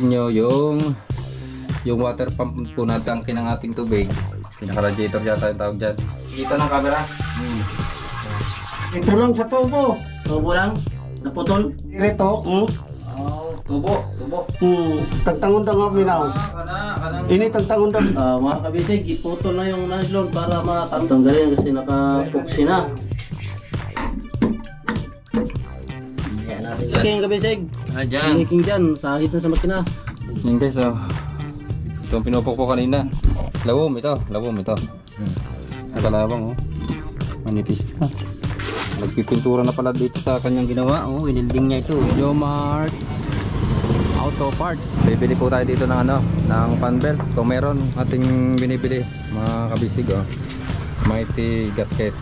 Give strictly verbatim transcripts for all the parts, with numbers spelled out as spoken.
nyo yung yung water pump po na tangke ng ating tubig. Pinaka-radiator yata yung tawag dyan. Kita ng camera. Hmm. Ito lang sa tubo. Tubo lang? Naputol? Ito. Hmm. Oh, tubo, tubo. Hmm. Tagtangon daw nga minaw. Ah, kana, kanang... Ini tagtangon daw. Uh, mga kabisig, iputol na yung nylon para matanggalin kasi nakapuksi na. Ayan natin. Okay, yung kabisig. Ah, dyan. Making dyan, sahid na sa makina. Yan guys, oh. Ito ang pinupok ko kanina. Lawom ito, lawom ito. Hmm. Nakalawang, oh. Manipis na. Nagpipintura na pala dito sa kanyang ginawa. Oh, inilding niya ito. Jomart Auto Parts. Bibili po tayo dito ng ano, ng fan belt. Kung meron ating binibili, mga kabisig, oh. Mighty gasket.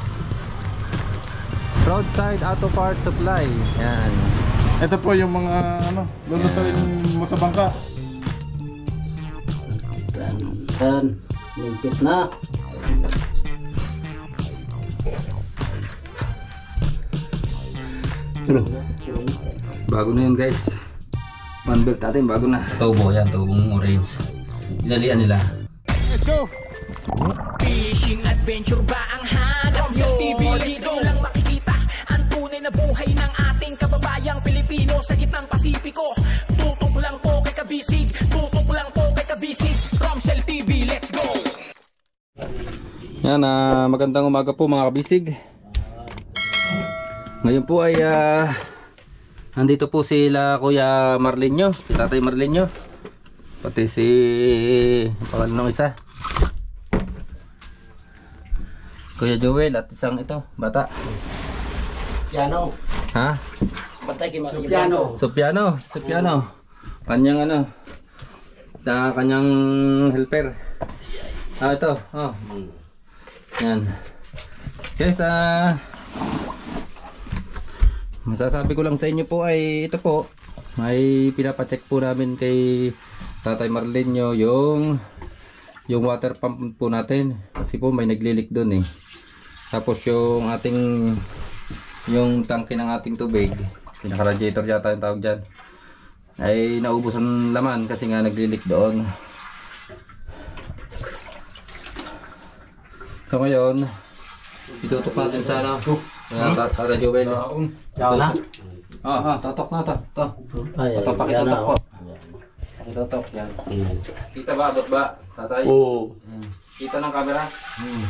Roadside Auto Parts Supply. Yan. Ito po yung mga ano, lulutuin mo sa bangka. Yan, limpit na. Ano? Bago na yun guys. Fan belt natin bago na. Tubo yan, tubong orange. Inalian nila. Let's go! Fishing adventure ba ang hanap nyo? T V, let's go! Lang makikita ang tunay na buhay ng ating kababayang Pilipino sa gitnang Pasipiko. Tutok lang po kay Kabisig, tutok lang po kay Kabisig. Romsel T V, let's go! Yan, uh, magandang umaga po mga kabisig. Ngayon po ay uh, nandito po sila Kuya Marlinyo, si Tatay Marlinyo, pati si pangalan ng isa, Kuya Joel, at isang ito, bata. Piano. Ha? Patay kay Piano. Sopiano, Sopiano. Kanyang ano, na kanyang helper. Ah, ito, oh. Yan. Guys, ah, masasabi ko lang sa inyo po ay ito po, ay pinapacheck po namin kay Tatay Marlinyo yung yung water pump po natin kasi po may naglilik doon eh. Tapos yung ating yung tangke ng ating tubig, pinaka-radiator yata yung tawag dyan, ay naubos ang laman kasi nga naglilik doon. So ngayon itutok natin sa ano, Tatay Joel. Diyan na? Ah, ah, totok na to. To. Ay, Totok, pakitotok po. Pakitotok, yan. Kita ba, abot ba, Tatay? Oo. Hmm. Kita ng camera? Hmm.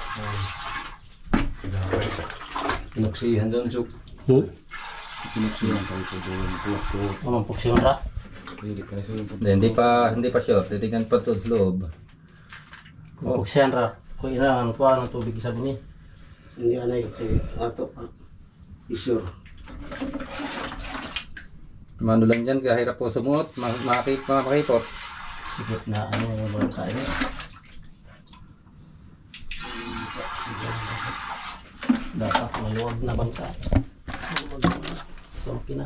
Pinaksihan dyan, Chuk. Hmm? Pinaksihan dyan sa doon. Amang puksi mo ra? Hindi ka na sila po. Hindi, hindi pa, hindi pa sure. Titignan pa ito sa loob. Oh. Puksihan ra. Kung ilangan ko ang tubig sa bini. Hindi anay eh ato isure. Mano lang dyan, kahirap po sumuot, makakip, makakipot. Sigit na ano yung mga kain. Dapat maluwag na bangka. So, okay na.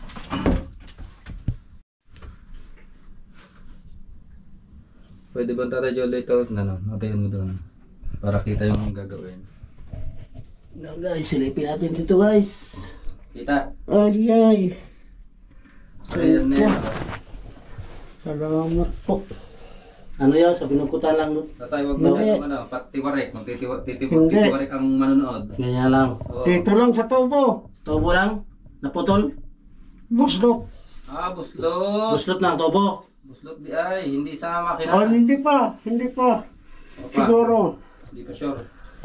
Pwede ba Tatay Joel ito? Ano, natayin mo doon. Para kita yung gagawin. Now guys, silipin natin dito guys. Kita. Ay ay. Ayan na yan. Salamat po. Ano yan? Sa binukutan lang nun. Tatay, wag mo Hindi. na ano, patitiwarek. Magtitiwa- titiwa- Hindi. Titiwarek ang manonood. Ganyan lang. Oo. Ito lang sa tubo. Tubo lang? Naputol? Buslok. Ah, buslot. Buslot ng tubo. Buslot di ay, hindi sa makina. Oh, hindi pa, hindi pa. Opa. Siguro. Hindi pa sure.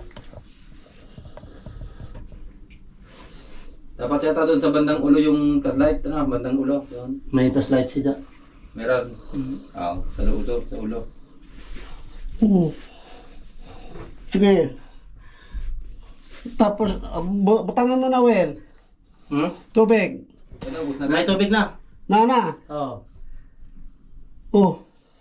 Dapat yata doon sa bandang ulo yung flashlight, ano, bandang ulo. Doon. May flashlight siya. Meron. Ah, sa ulo, sa ulo. Hmm. Sige. Tapos, uh, bu- butangan mo na, Wel. Hmm? Tubig. Ano, ubos na May na. tubig na. Nana. Oo. Oh.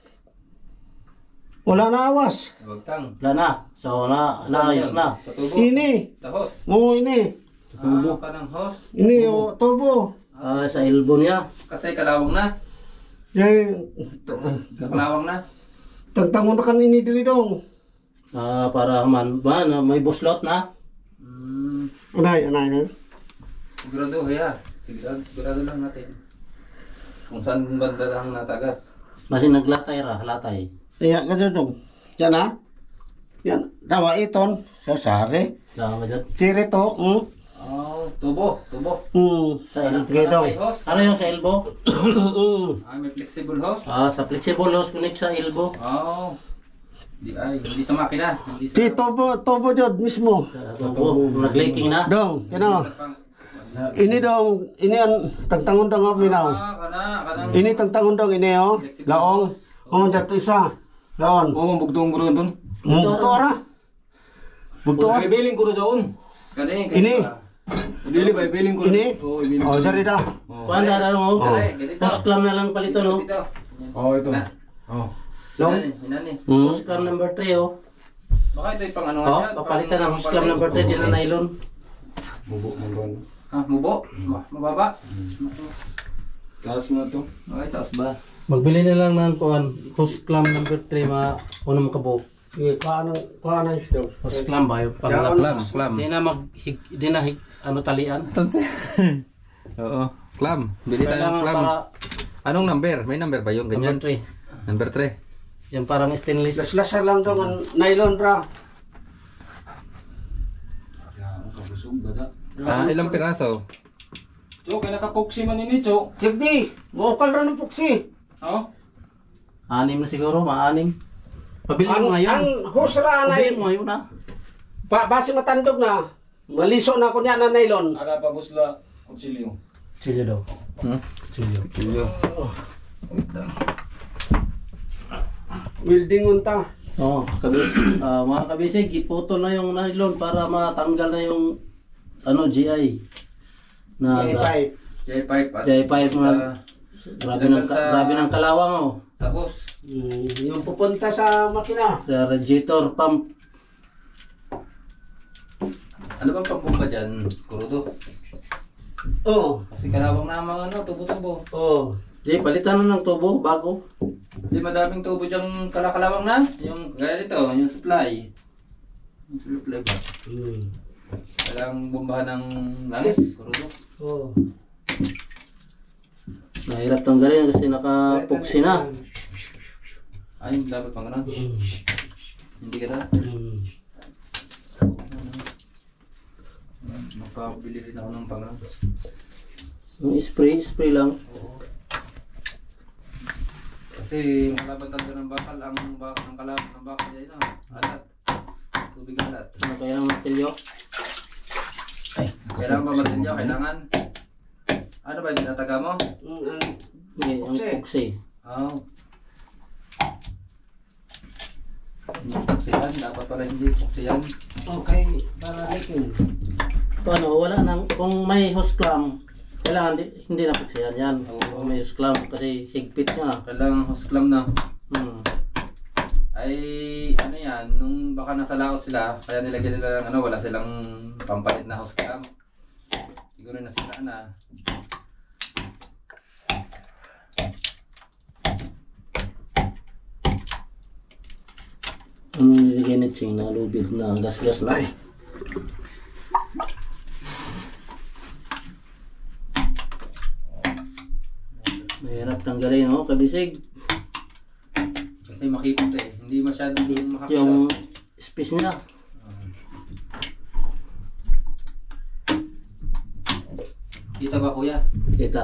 Wala na awas. Wagtang. Wala na. So, na, naayos na. Sa tubo. Ini. Sa hose. Oo, ini. Ah, pa ng hose. Ini, oh, tubo. Ah, sa elbow niya. Kasi kalawang na. Yan. Kalawang na. Tagtangon na kan ini dili dong. Ah, para man, man, may buslot na. Hmm. Anay, anay. Sigurado, ya. Sigurado, sigurado lang natin. Kung saan banda lang natagas. Kasi naglatay ra, latay. Iya, ganyan dong. Yan ha. Yan. Tawa iton. Sasari. Kaya dyan. Siri to. Hmm. Oh, tubo, tubo. Hmm. Sa elbow. Gidong. May hose. Ano yung sa elbow? Hmm. Ah, may flexible hose. Ah, sa flexible hose connect sa elbow. Oh. Di ay, hindi sa makina. Hindi sa... Si Tobo, Tobo Jod mismo. Sa tubo. Nag-leaking na. Dong, kano. Ini dong, ini ang tangtangon dong ako minaw. Ah, kana, kana. Ini tangtangon dong, ini oh. Laong. Oh, dito isa. Laon. Oo, bugtong ko rin doon. Hmm, bugto ara. Bugto ara. Ibiling ko rin doon. Kani, Ini. Dili ba, ibiling ko rin. Ini. Oo, ibiling Oh, jari dah. Kuhan na lang oh. Ganito. Post clam na lang palito no. Dito. Oo, ito. Na. Oo. Inani, inani. Hmm. Post clam number three oh. Baka ito yung pang ano nga Oh, dyan, papalitan pang- ang post clam number three din na nylon. Bubo mo ron. Ah, mubo? Ma- Mababa? Taas mo na to. Okay, taas ba? Magbili na lang ng kuhan. Post clam number three ma unang makabuk. Eh, paano, paano dong. Post clam ba yung Yan, pangalap? Clam, clam. Di na mag hig, di na hig, ano talian. Oo, clam. Bili tayo ng Kailangan clam. para Anong number? May number ba yung number ganyan? three. Number three. Yan parang stainless. Laslasar lang dong ang nylon bra. Yan, kabusog ba sa? Ah, ilang piraso? Cho, kaya nakapoksi man ini, Cho. Sigdi, gokal ra ng puksi. Oo. Anim na siguro, maanim. Pabili mo Ang, ngayon. ang husra na Pabili mo ngayon na. ba, base matandog na. Maliso na ko niya na nylon. Ara pa busla, kutsilyo. Chilyo daw. Hmm? Chilyo. Kilyo. Welding unta. Oo, oh, kabis. Ah, mga kabisig, iputo na yung nylon para matanggal na yung ano, G I. Na J-pipe. J-pipe at J five sa, nga. Grabe ng sa- grabe ng kalawang oh. sa hose. Hmm, yung pupunta sa makina. Sa radiator pump. Ano bang pambumba dyan? Kurudo. Oh, Kasi kalawang na ang mga ano, tubo-tubo. oh. Di, palitan na ng tubo, bago. Kasi madaming tubo dyan kalakalawang na. Yung gaya dito, yung supply. Yung supply ba? Hmm. Kailangang bumbahan ng langis. Kurudo. Oh. Mahirap tanggalin kasi nakapuksi na. Ay, dapat pang ganun. Hindi ka na. Hmm. Magpapabili rin ako ng pang ganun. Yung spray, spray lang. Kasi malaban talaga ng bakal, ang bakal, ang kalab ng bakal niya yun. Alat. Tubig alat. Ano kaya ng martilyo? Kailangan ba matilyo? Kailangan. Ano ba yung tinataga mo? Hmm, ang Hindi, ang Puksi. puksi. Oo. Hindi puksiyan. Dapat pala hindi puksiyan. okay, para leaking. Kung ano, wala nang, kung may hose clamp, kailangan di, hindi na puksiyan yan. Kung may hose clamp kasi higpit nga. Kailangan hose clamp na. Hmm. Ay, ano yan, nung baka nasa laot sila, kaya nilagyan nila ng ano, wala silang pampalit na hose clamp. Siguro nasira na. Ano nilagay ni Ching na lubid na gas-gas na. Mahirap tanggalin, no? Kabisig. Kasi makipot eh. Hindi masyadong makakita. Yung space niya. Kita ba kuya? Kita.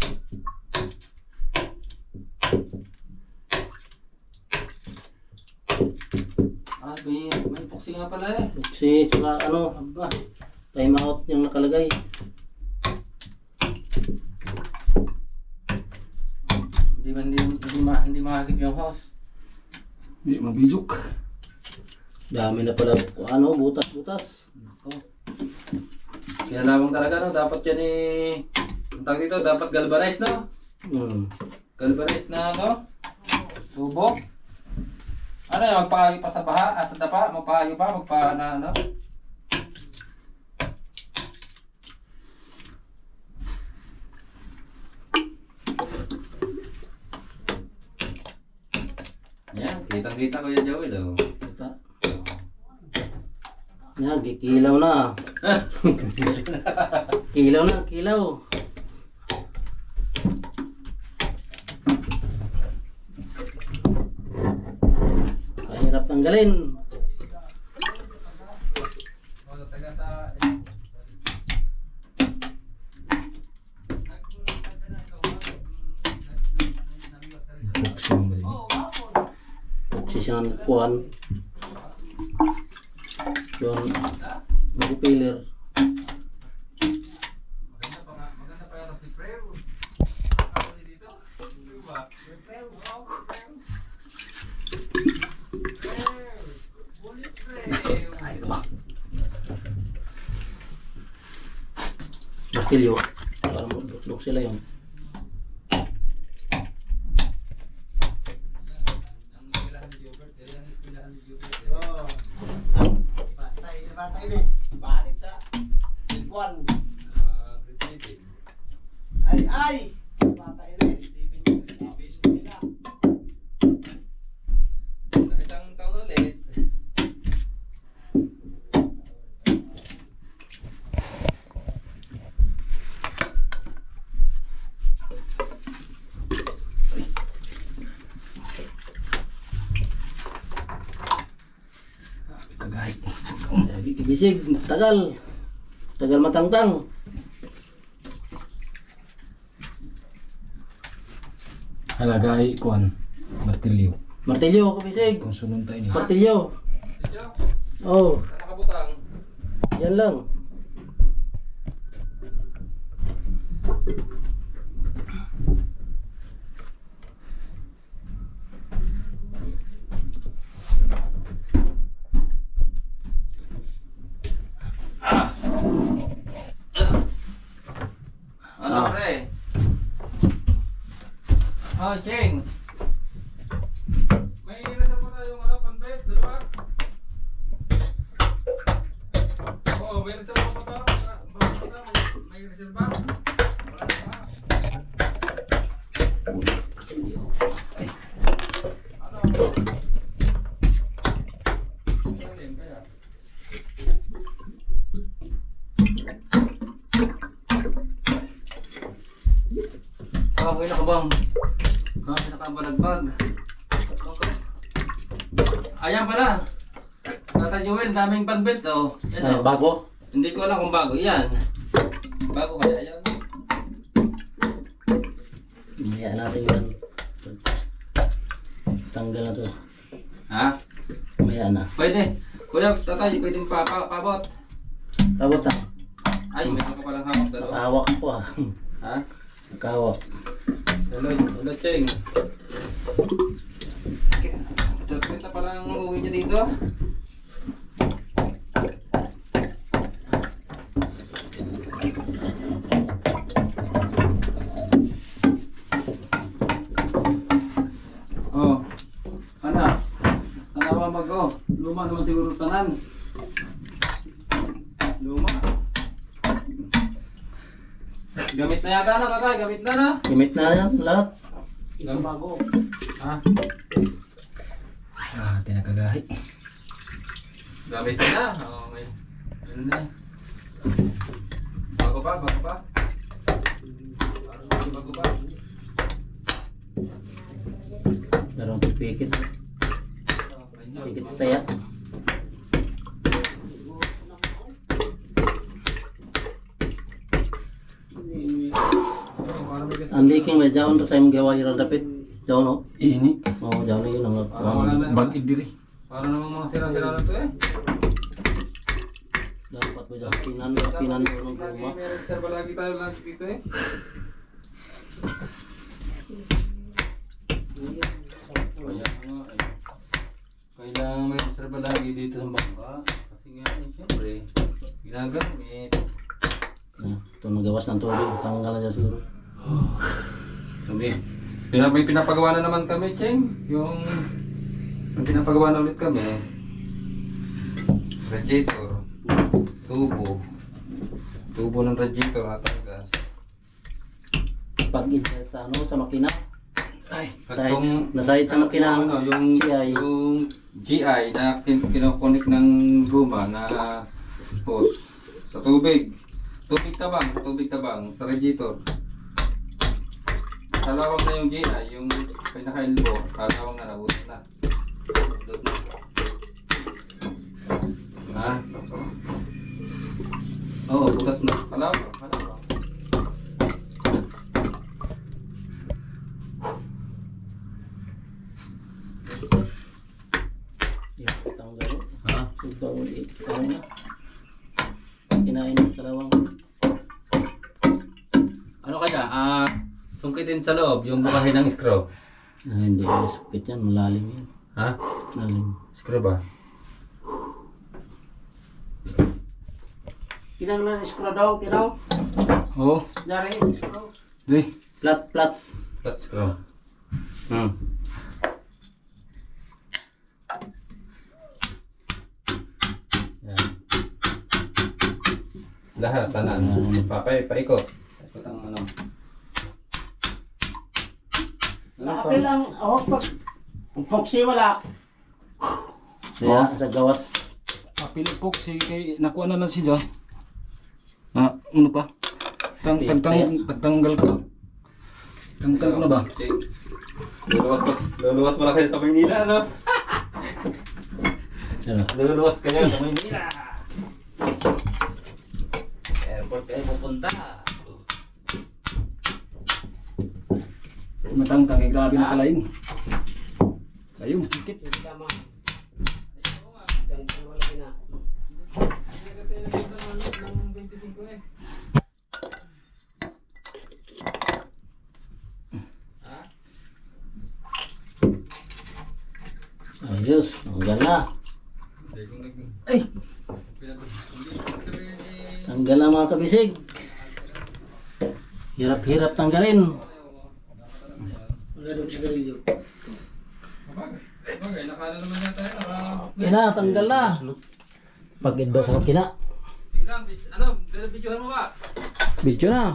Ah, may, may puksi nga pala eh. Puksi, saka ano, aba, time out yung nakalagay. Hindi ba hindi, hindi, ma, hindi makakip yung hose? Hindi, mabizok. Dami na pala, ano, butas-butas. Oh. Kinalawang talaga no, dapat yan eh. Ang tawag dito, dapat galvanized no? Hmm. Galvanized na no? Tubo. Ano yan, magpahayo pa sa baha, ah, sa dapa, magpahayo pa, magpa na ano? Yan, kitang-kita ko yan Joel oh. Kita. Yan, gikilaw na. Kilaw na, kilaw. Tanggalin. Sisyan kuan. Yung repealer. Bakilyo. Para mo sila yun. Bata ini, balik sa Buwan. Ay, ay! Bata ini. Isang taon ulit. Kagahit. Bisig, tagal. Tagal matangtang. Halagay kuan martilyo. Martilyo, kabisig. Kung sunod tayo ni. Martilyo. Oh, Nakabutang. yan lang. Ano Ah. pre? Oh, Cheng. May reserve pa tayong ano, panbet, dalawa? Oo, may reserve pa ba? Ah, bakit pa? May- May reserve ba? Wala na ba? Ano? Ilalim kaya? Ah, okay na ka bang? Ah, pinakabalagbag. Ayan pala. Tata Joel, daming panbet oh. Yan, Ay, oh. bago. Hindi ko alam kung bago yan. Bago kaya yan. Maya natin yan. Tanggal na to. Ha? Maya na. Pwede. Kuya, tatay, pwede pa, pa pabot. Tabot na. Ay, meron ka palang hawak dalawa. Nakahawak ko ah. Ha? Nakahawak. Hello, hello, Cheng. Sakit na palang uwi niya dito. Oh, ana, tanawa mag-o. Luma naman siguro tanan. Luma. Gamit na yata na, tatay. Gamit na na. Limit na yan lahat. Gamit bago. Ha? Ah, tinakagahi. Gamit na na. Oh, may. Ano na? Bago pa, bago pa. Bago, bago pa. Darang pipikit. Pikit sa taya. Ang leaking may jaon ta sa imong gawa ira dapit. Jaon no? Ini Oo, jaon na yun ang Para wala na. bag idiri. Para namang mga sira-sira na to eh. dapat ba jaon pinan pinan ko ng Lagi guma. may reserva lagi tayo lagi dito eh. Kaya nga eh. Kailangan may reserva lagi dito sa bangka. Kasi nga eh, siyempre, ginagamit. Na, ito nagawas ng tubig, tanggal na dyan siguro. Kami, pina- may pinapagawa na naman kami, Cheng. Yung, yung pinapagawa na ulit kami. Radiator, tubo, tubo ng radiator natanggas. Pag ito sa ano, sa makina. Ay, Sahid, nasahid sa makina ang ano, yung, G I. yung G I na kin kinokonik ng guma na hose sa tubig. Tubig tabang, tubig tabang sa radiator. Kalawang na yung G I, yung pinaka-elbow, kalawang na, nabutot na. Nabutot na. Ha? Oo, oh, butas na. Alam? Yan, tanggal. Ha? Sugaw ulit. Ikaw na. Kinain ng dalawang. Ano kaya? Ah, sungkitin sa loob yung bukahin ng screw. Ah, hindi ko sukit yan. Malalim yan. Ha? Malalim. Screw ba? Kinanglan screw daw, kinaw. Oo. Dari, screw. Di. Plat, plat. Flat screw. Hmm. Yan. Lahat, tanan. Pa, pa, paikot. Paikot ang ano. Apil ang ahos pag poksi wala. Kaya sa gawas. Pilipok si kay nakuha na lang siya. Ah, ano pa? Tang tang tang tanggal ko. Tanggal ko na ba? Luluwas pa. Luluwas mo na kayo sa Maynila, no? Ano? Luluwas kayo sa Maynila. Airport kayo pupunta. Matangtang eh, grabe na kalain. Ayun, tikit. Ayos, tanggal na. Ay, Tanggal na mga kabisig. Hirap-hirap tanggalin. Wala daw sigarilyo. Bagay, nakala naman yata yun. Kina, tanggal na. Pag-idba sa kina. Tingnan, ano, videohan mo ba? Video na.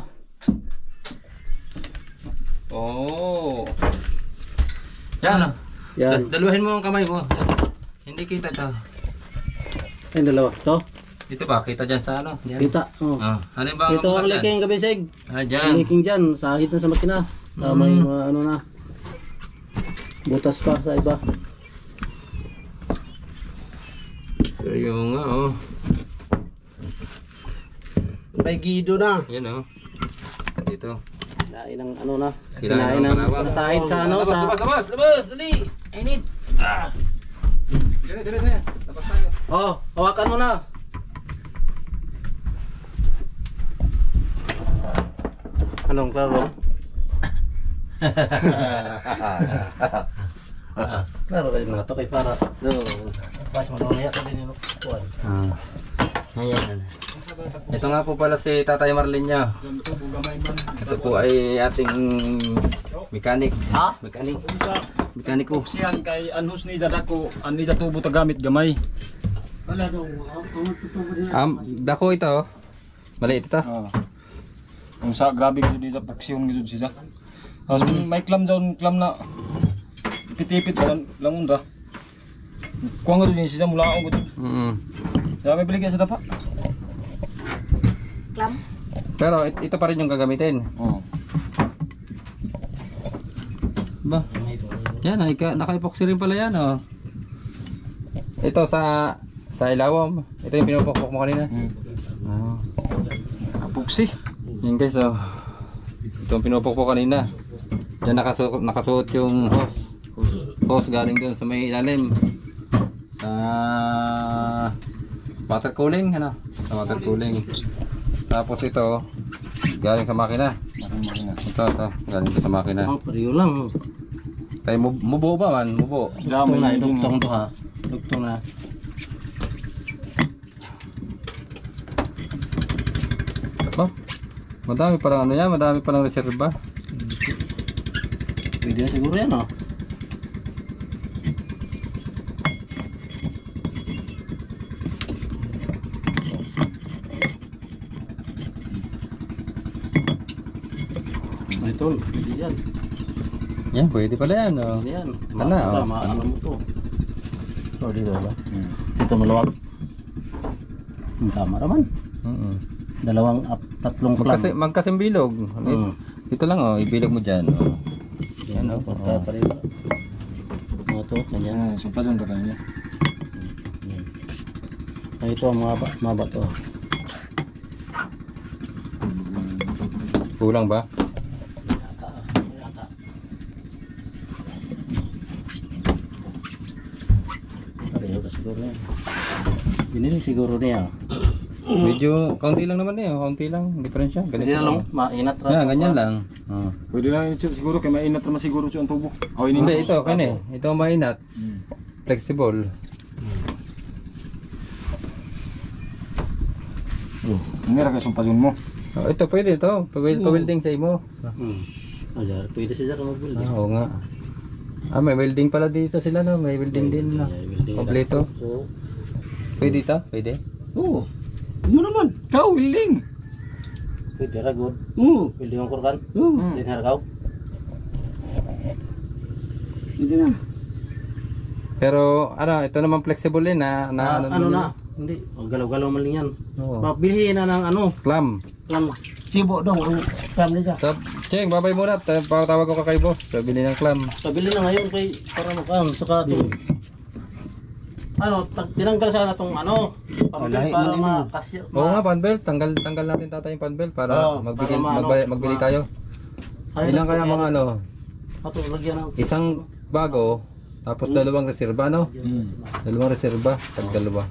Oo. Yan, ano? Yan. Da- Daluhin mo ang kamay mo. Hindi kita ito. Ay, dalawa. Ito. Dito ba? Kita dyan sa ano? Dyan. Kita. Oh. Ah, ano ba ang Ito ang bukas dyan? leaking kabisig. Ah, Ang dyan. leaking dyan. Sahit na sa makina. Tama yung mga ano na. Butas pa sa iba. Ayun nga, oh. May gido na. Yan, oh. Dito. Kinain ng ano na. Kinain Kinain ng ng kalawang. sahit sa ano. Labas, Sa labas, labas, labas, dali. Init. Ah. Dire, dire, dire. Labas tayo. Oh, hawakan mo na. Anong klaro? Klaro kayo mga to kay para. No. Pas mo na yata din yung kuwan. Ah. Ayan. Ito nga po pala si Tatay Marlin niya. Ito po ay ating mechanic. Ha? Mechanic. Mekaniko. siyan kay anhus ni Zadako, an ni Zatubo tagamit gamay. Wala daw. Ang tutubo din. Um, dako ito. Oh. Maliit ito. Ah. Kung sa grabe gid di sa paksyon gid siya. Tapos kung may clam down clam na pitipit lang langon ra. Kuang gid din siya mula ako gud. Mm. Dami balik sa dapa. Pero it- ito pa rin yung gagamitin. Oh. Ba? Yan, naka, naka-epoxy rin pala yan, oh. Ito sa sa ilawom. Ito yung pinupukpok mo kanina. Hmm. Ah. Kapuksi. Yan guys, oh. Ito yung pinupukpok kanina. Yan nakasuot, nakasuot yung hose. Hose galing doon sa may ilalim. Sa water cooling, ano? Sa water cooling. Tapos ito, galing sa makina. Ito, ito, galing ito sa makina. Oh, pariyo lang. Tayo mub- mubo ba man? Mubo. Dugtong na, dugtong to ha. Dugtong na. Ba? Madami parang ano yan, madami parang reserva. Pwede na siguro yan oh. Ito, pwede yan. Yan, pwede pala yan. Oh. Pwede yan. Ano, oh. Maano mo to. Ito, dito ba? Ito maluwag. Ang tama naman. Mm-mm. Dalawang, up, tatlong clam. Magkasi, magkasimbilog. Mm. Ito lang, oh, ibilog mo dyan. Oh. Yan Ano? o, porta pa rin. Mga to, ganyan. Ah, so pa dun ka kanya. Ay, ito ang maba, maba to. Kulang ba? Yata, yata. Pareho ka siguro niya. Binili siguro niya. Medyo kaunti lang naman eh, kaunti lang diferensya. Hindi na lang, mainat ra. Yeah, ganyan lang. Oh. Pwede lang yun Chok, siguro kay mainat naman siguro Chok ang tubo. Oh, ini Hindi, ito, kanya eh. Ito ang mainat. Flexible. Oh, ini ra kay sumpasun mo. Oh, ito, pwede ito. Pwede pa-welding sa imo. Hmm. Oh, jar, pwede siya mag-build. Ah, oo nga. Ah, may welding pala dito sila, no? May welding din, no? Kompleto. So, Pwede ito? Pwede? Oo. Mo naman. Kau willing. pwede ra good. Oo. Pwede yung kurkan. Oo. Din haragaw. Hindi na. Pero, ano, ito naman flexible din, na, na Ah, ano na? Hindi, oh, galaw-galaw man lang yan. Oo. Mabilhin na ng ano, Clam. lang. Sibo dong ang family niya. So, Cheng, babay muna. Ta- Patawag ko ka kay boss. Sabili ng clam. Pabili na ngayon kay para magkaan saka itong ano, tag- tinanggal sana itong ano, pambili Wala, para hindi mo. makasya. Oo nga, panbelt. Tanggal, tanggal natin tatay yung panbelt para Oo, magbigay, para maano, magbay- magbili ma- tayo. Ilang kaya mga ano? Ato lagyan ng Isang bago, tapos dalawang reserba, no? Dalawang reserba, tag dalawa.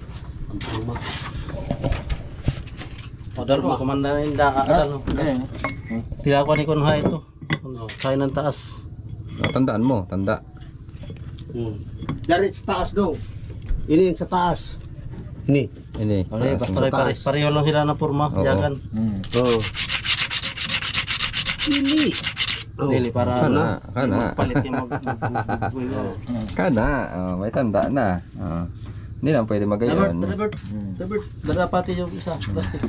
Odar mo, kumanda na yung da, ano. Eh. Tila ko ni Kunha ito. Ano, kaya ng taas. Ah, tandaan mo, tanda. Hmm. Dari sa taas daw. Ini yung sa taas. Ini. Ini. Ano, Ah, basta sa pare, taas. pareho lang sila na porma, Oo. yagan. Hmm. Oo. Ini. Oh. Dili para Kana, kana. palit yung mag... mag- mag- Kana, oh, may tanda na. Oh. Hindi lang pwede Dabert, magayon. Dabert, Dabert, dara pati yung isa, plastic.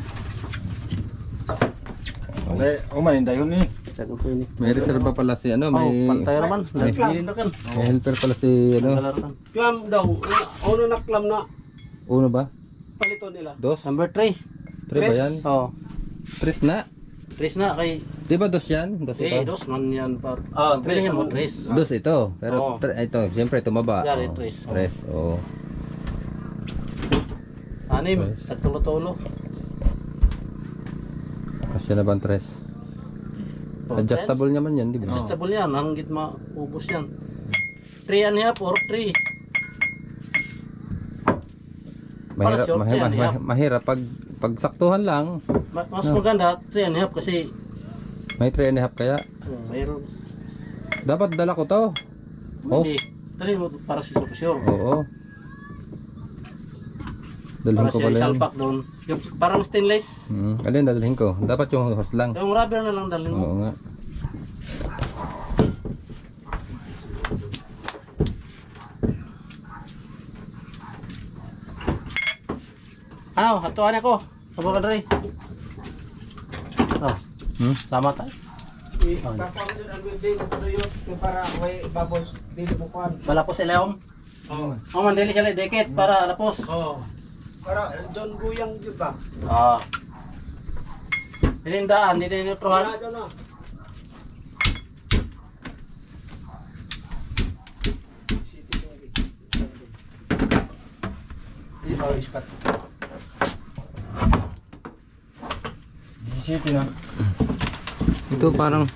Eh, oh man dayon ni. Sagot ko ini. May reserba pala si ano, Oh, may pantay naman. may, Dili na kan. may helper pala si ano. Kalaran. Klam daw. Ano na klam na Uno ba? palito nila. Dos? Number three. Tres ba yan? Oh, Tres na? tres na kay Di ba dos yan? Dos eh ito? dos man yan par. Ah, tres. Bilhin mo tres. Dos ito. Pero Oo. tre- ito, siyempre tumaba. Yari, Oh, tres. Tres, oo. Anim, Tres. tagtulo-tulo. Kasi na ba ang tres? Oh, Adjustable naman yan, di ba? Adjustable yan, hanggit maubos yan. three and a half or three. Mahirap, Para short mahirap, yan, mahirap, mahirap. Pag, pag saktuhan lang, Ma- Mas maganda, three and a half kasi may three and a half kaya. oh, mayroon. Dapat dala ko to. Oh. Hindi. Dali mo para si Super Sure. Oo. Dalhin Para ko siya pala yun. isalpak doon. Yung parang stainless. Hmm. Alin, dalhin ko. Dapat yung hose lang. Yung rubber na lang dalhin mo. Oo nga. Ano, hatuan ako. Sabo ka dre. Oh, Hmm? sama tayo. Kapag yun ang building ito yun para may bubbles dili mo kuan. Wala po si Leom. Oo. Oh, mandili sila deket para lapos. Oo. Para John Buyang di ba? Ah. Hilindaan, hindi din Wala inutrohan. John na. Oh, ispat. City na. Ito parang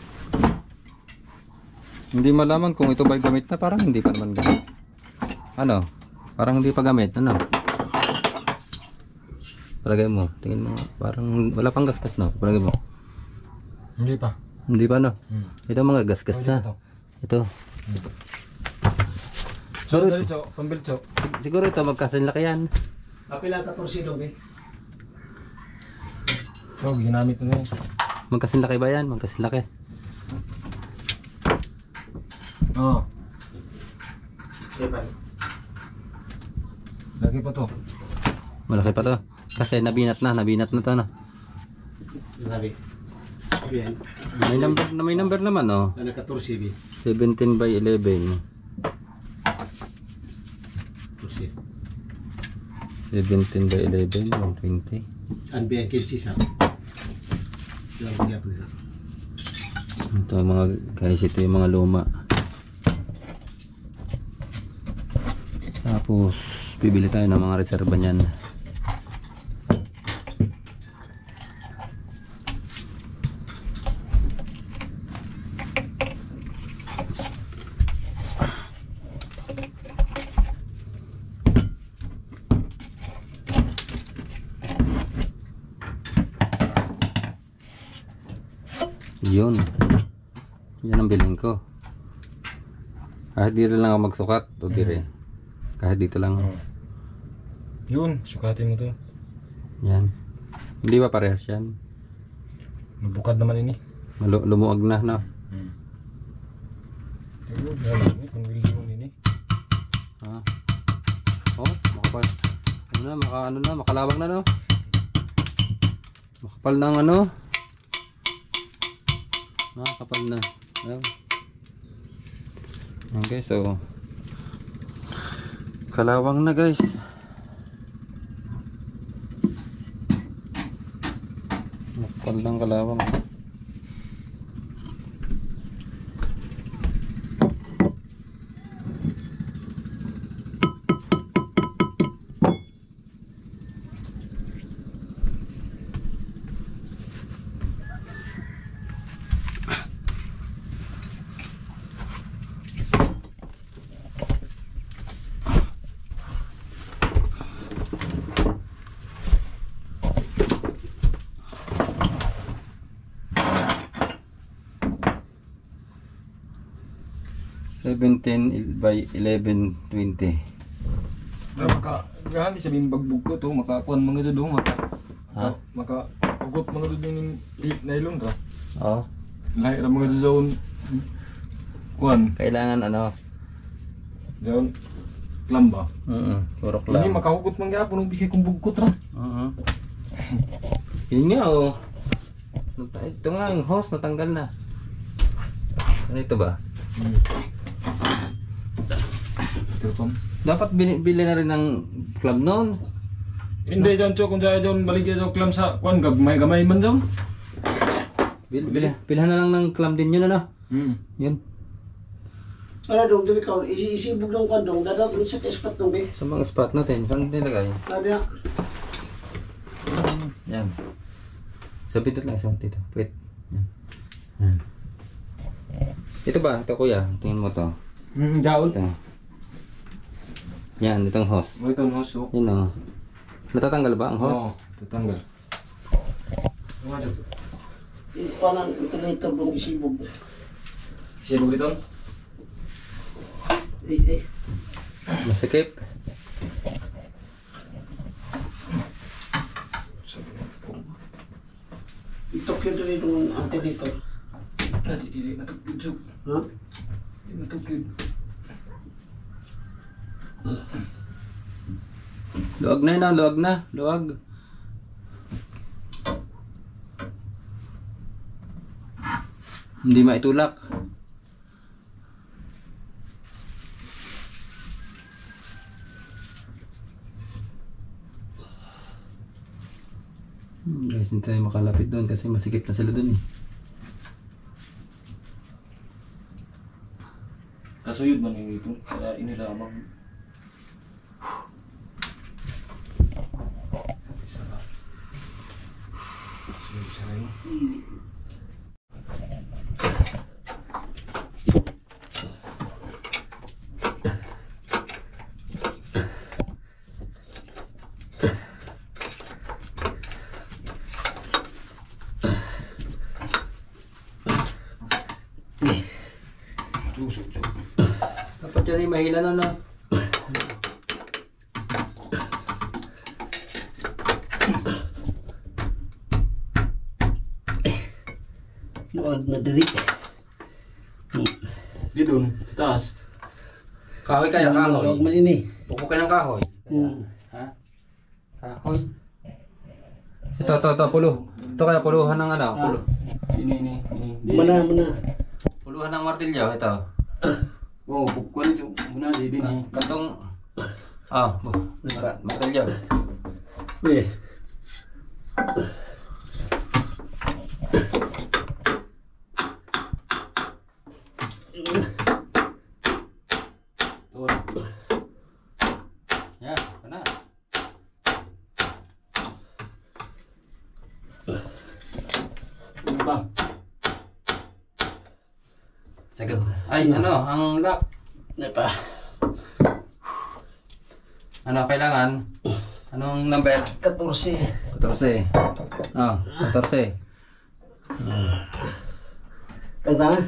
hindi malaman kung ito ba'y gamit na. Parang hindi pa naman gamit. Ano? Parang hindi pa gamit. Ano? Palagay mo. Tingin mo. Parang wala pang gasgas na. Palagay mo. Hindi pa. Hindi pa no? Hmm. Ito mga gasgas Pwede na. pa to. Ito. So, dali Chok, pambil Chok. Sig- Siguro ito magkasinlaki yan. Kapila ka torsido be. So, ginamit na yun. Magkasinlaki ba yan? Magkasinlaki. Oo. Diba? Lagi pa to. Malaki pa to. Kasi nabinat na. Nabinat na to na. Labi. Bien. May number, may number naman oh. Ano ka torsibi? seventeen by eleven. Torsi. seventeen by eleven. one twenty. An bien kinsisa. Lang dia pula. Ito mga guys, ito yung mga luma. Tapos bibili tayo ng mga reserba niyan. Yun. Yan ang bilhin ko. Kahit dito lang ako magsukat. O dire. Kahit dito lang. Yun, sukatin mo to. Yan. Hindi ba parehas yan? Nabukad naman ini. Malu lumuag na, no? Hmm. Ayun, yan ini. Kung wildi mo ini. Ah. Oh, makapal. Ano na, maka, ano na, makalawang na, no? Makapal ng ano? Makapal na. Ayan. Okay, so kalawang na guys. Makapal ng kalawang. seventeen by eleven twenty. Na maka gani sa bimbag ko to makakuan mga to do maka Ha? maka ugot mga to din nylon ra. Oh, Lahi ra mga to zone kuan kailangan ano? zone klamba. Mm. Puro Ini lang. makahugot man gyapon ng bigay kong bugkot ra. Oo. Yun nga oh. Nata- Ito nga yung hose natanggal na. Ano ito ba? Hmm. Telepon. Dapat bili, bili na rin ng club noon. Hindi John Cho kung jaya John balik sa klam sa kuan gagmay gamay man John. Bil, bili, bilhan na lang ng club din yun ano. Hmm. Yun. Ano dong, dili ka, isi-isibog dong ka dong, dadat mo sa spot dong be. Sa mga spot natin, saan nilagay? Nada. Yan. Sabit lang sa dito. Wait. Yan. Yan. Ito ba? Ito kuya. Tingnan mo to. Hmm, daon. Ito. Yan, itong hose. Mo ito no so. Yun o. Natatanggal ba ang hose? Oh, tatanggal. Ano dito? Yung panang ventilator dong isibog. Siya mo dito? Eh, eh. Masikip. Itok yun dili dong ventilator. Tadi dili matugid jud. Ha? Matugid. Luwag na yun ah, luwag na. Luwag. Hindi maitulak. Hmm, guys, hindi tayo makalapit doon kasi masikip na sila doon eh. Kasuyod man yung ito. Kaya ini lamang. Sarap. Kasuyod siya rin. Dapat yan ay mahila na na. Luwag na dili. Di doon, sa taas. Kahoy kaya, kahoy. Luwag man ini. Pupo kayo ng kahoy. Hmm. Ha? Kahoy. Ito, ito, ito, pulo. Ito kaya puluhan ng ano, pulo. Ini, ini, ini. Di- Mana, mana. Puluhan ng martilyo, ito. Oh, kukuan ito. Muna, di din eh. Kantong, ah, bu- martilyo. Eh. Ito. Yan, ito na. Ano ba? Sagad. Ay, ano, ang lock. Ano pa? Ano, kailangan? Anong number? Katorse. fourteen. Ah, fourteen. Tanda na.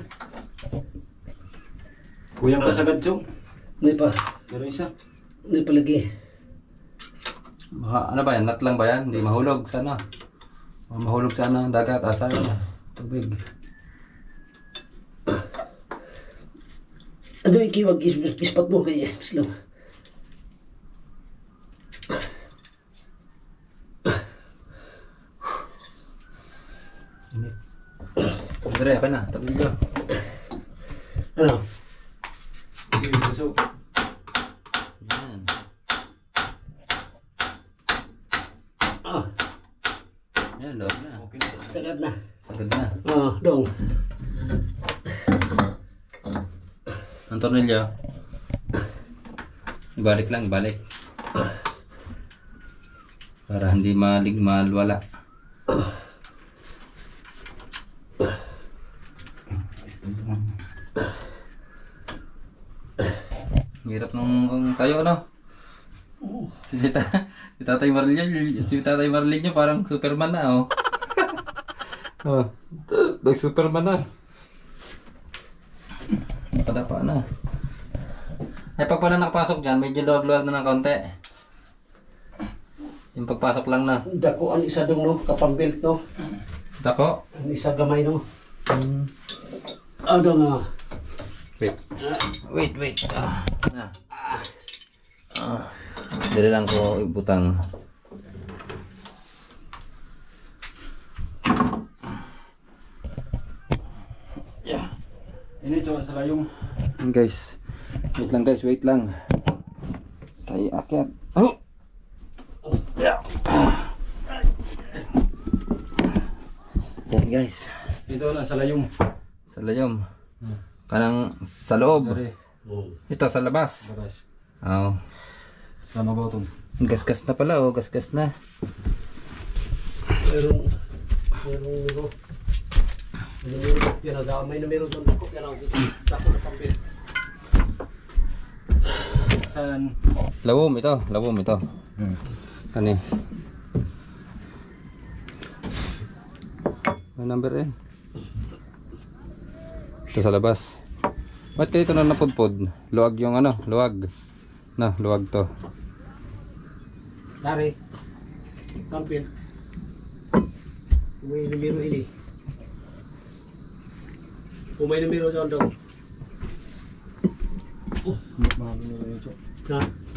Kuyang pasagad chong. Hindi pa. Pero isa. Hindi pa lagi. Baka, ano ba yan? Nat lang ba yan? Hindi mahulog sana. Mahulog sana ang dagat. Asa na. Tubig. Ano ikiwag ispat mo kay Slow. Dire, ka na. Tabi ka. Ano? Yan. Ah, Yan, loob na. sagad na. Sagad na. Ah, dong. Ang tornilyo. Ibalik lang, ibalik. Para hindi malig malwala. Hirap nung tayo, ano? Si, si, ta, si Tatay Marilyn, si Tatay Marilyn nyo parang Superman na, oh. Oh, like Superman na. Nakadapa na. Ay, pag pala nakapasok dyan, medyo luwag-luwag na ng kaunti. Yung pagpasok lang na. Dako ang isa dong no, kapambilt no. Dako? Ang isa gamay no. Ah, dong ah. Wait. Wait, wait. Ah. Na. Ah. Dali lang ko ibutang. Yeah. Ini coba sa layong. Yan guys. Wait lang guys, wait lang. Tayo akyat. Oh! Yeah. Yan guys. Ito na sa layong. Sa layom. Kanang sa loob. Dari. Ito sa labas. Labas. Oh. Sama ba itong? Gasgas na pala, oh. Gasgas na. Meron meron numero. Numero yan ang dami numero doon dako yan ang dako na pambilt. Saan? Lawom ito, lawom ito. Hmm. Ano eh? May number eh. Ito sa labas. Ba't kayo ito na napudpud? Luwag yung ano, luwag. Na, luwag to. Dari. Pambilt. May numero ini. Kung may numero doon dong. Mga numero ito. Ha?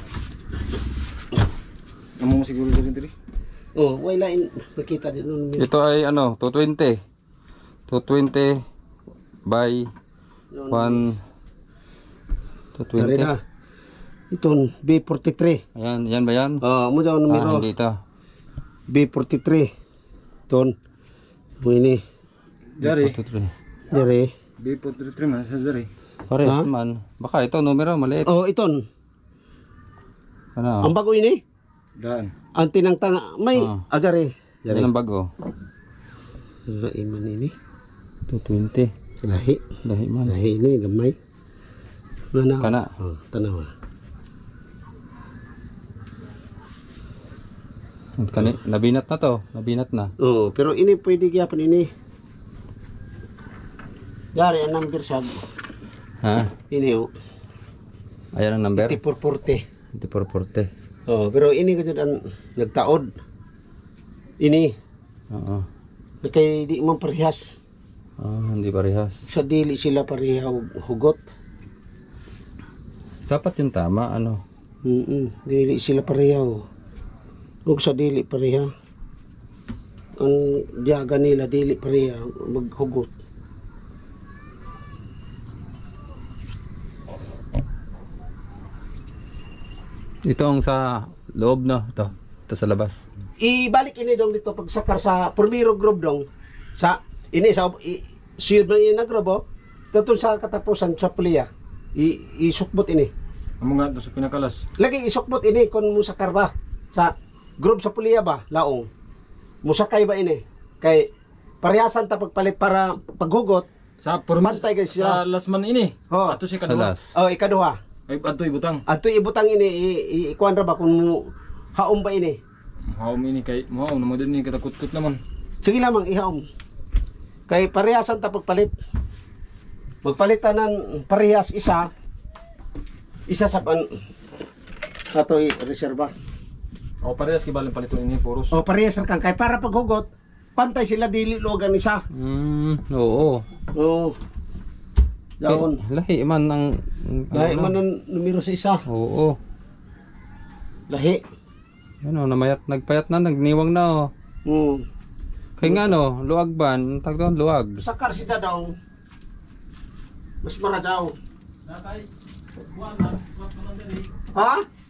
Amo mo siguro dito diri. Oh, wala in makita din nun. Ito ay ano, two twenty. two twenty by one two Dari twenty. na. Itong B forty-three. Ayan, yan ba yan? Oh, mo daw Ah, numero. hindi ito. B forty-three. Ton. Mo ini. Dari. two three. Dari. B forty-three man sa dari. Pares Ha? man. Baka ito, numero, maliit. Oh, iton. Ano? Ang bago ini. Daan. Ang tinang tanga may Ah. ah, dari. Dari. Yan ang bago. Lahi man ini. two twenty. Lahi. Dahi man. Lahi ini gamay. Mana? Kana. Oh, tanaw. Kani, nabinat na to. Nabinat na. Oh, pero ini pwede gyapon ini. Dari ang number sa Ha? ini oh. Ayan ang number. eighty-four forty. eighty-four forty. Oh, pero ini kasi ang nagtaod. Ini Oo. kay di man parehas. Ah, hindi parehas. Sa dili sila pareha og hugot. Dapat yung tama, ano? Mm. Dili sila pareha. Ug sa dili pareha. Ang diaga nila dili pareha maghugot. Ito ang sa loob, no? Ito. Ito sa labas. Ibalik ini dong dito pagsakar sa Primero Group dong sa ini sa i, sure na ini nagrobo tatun sa katapusan sa puliya i isukbot ini Amo nga doon sa pinakalas. lagi isukbot ini kon musakar ba sa group sa puliya ba laong musakay ba ini kay parehasan ta pagpalit para paghugot Sa permis, Bantay kayo sila. sa last man ini. Oh. Ato si Sa kaduha. las. oh ikaduha Ay ato ibutang. adto ibutang ini i- i- ikuan ra ba kun mu- haom ba ini Haom ini kay haom naman din ni katakut-kut naman. sige lamang ihaom kay parehasan ta pagpalit Magpalitan ng parehas isa. Isa sa pan ato i reserva. O parehas kibaling paliton ini puros. O parehas ra kang kay para paghugot, pantay sila dili logan isa. Mm, oo. Oo. Daon. Eh, lahi man ang... Lahi ano, man ang numero sa isa. Oo. Lahi. Ano, namayat, nagpayat na, nagniwang na oh. Hmm. Kaya nga no, luag ba? Ang tawag doon, luag. Sakar si Dadong. Mas maradaw. Sakay. Buwan na, buwan na lang dali. Ha?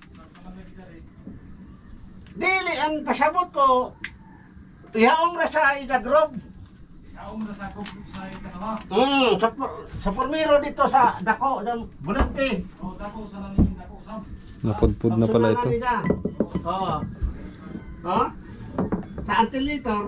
Dili ang pasabot ko. Ihaong ra sa Ijagrob. Ako mo sa kop sa kanawa. Hmm, sa, sa Formiro dito sa Dako, ng Bulante. O dako sa namin dako sam. Napudpud na pala ito. Oo. Ha? Sa Antilitor.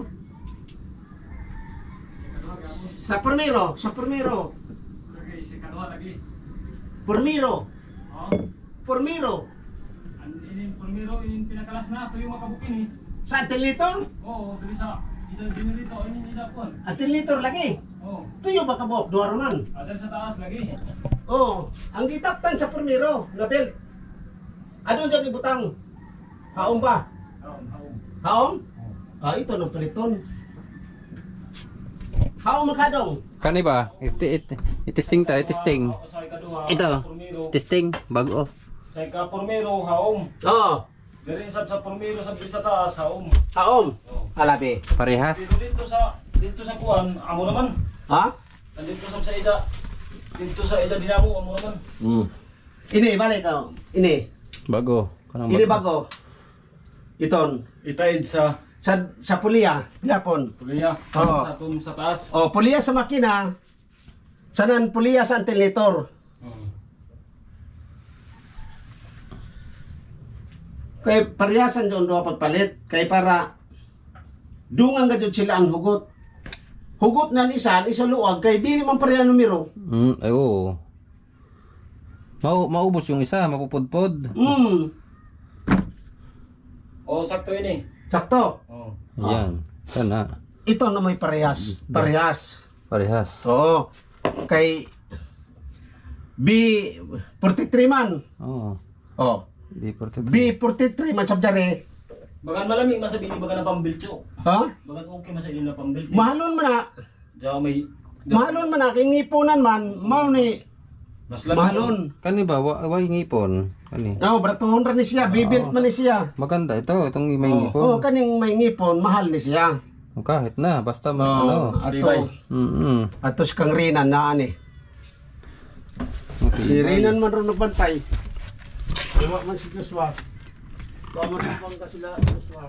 Sa Formiro, sa Formiro. Okay, si kanawa lagi. Formiro. Oh. Formiro. Ang ini Formiro in pinakalas na tuyo makabukin eh. Sa Antilitor? Oo, dili sa isa dinilito ini ni dakon. Antilitor lagi. Oo. Tuyo ba ka bo? Duha man. Ada sa taas lagi. Oo. Ang gitaptan sa Formiro, na belt. Ano dyan ibutang? Haong ba? Haom, haom. Haong? Ah, ito ng paliton. Haong magkadong? Kani ba? Iti, iti, itesting tayo, testing. Sa ikaduha. Ito. Formiro. Testing, bago. Sa ika Formiro haom. Oo. Diri sa sa Formiro sa sa taas haom. Haong? Oo. Halabi. Parehas. Pero dito sa dito sa kuan amo naman. Ha? Dito sa sa ida. Dito sa ida dinamo amo naman. Mm. Ini, balik ka. Ini. Bago. Kanang Ini bago. Iton. Itaid sa Sa, sa puliya. Yapon. puliya Oo. sa tum sa taas. O, puliya sa makina. Sanan puliya sa antilitor. Hmm. Kaya pariyasan dyan doon pagpalit. Kaya para dungan ka dyan sila ang hugot. Hugot na isa, isa luwag. Kaya di naman pareha numero. Mm, ay, oo. Mau, maubos yung isa, mapupudpod. Hmm. Oh, sakto ini. Sakto. Oh. Ayan. Sana. Ito na may parehas. Parehas. Parehas. Oo. Kay B forty-three man. Oo. Oh. Di ported. B forty-three man sabjare. Bagan malamig masabili bagan na pambilcho. Ha? Bagan okay masabili na pambilcho. Mahalon man na. Diyan may Mahalon man na. Kay ngipunan man. Mao ni. mas lagi. Mahalon. Kani ba? Wa, wa ngipon. Kani. Oo, bratuhon ra ni siya. Bibilt man ni siya. Maganda ito. Itong may Oo, ngipon. oh, kaning may ngipon. Mahal ni siya. O, kahit na. Basta Oo. mag, ano. Ato. Mm-mm. Atos kang rinan na ani. Okay. Si rinan man ron nagbantay. Iwa man si Joshua. Tuwa mo rin pang ka sila Joshua.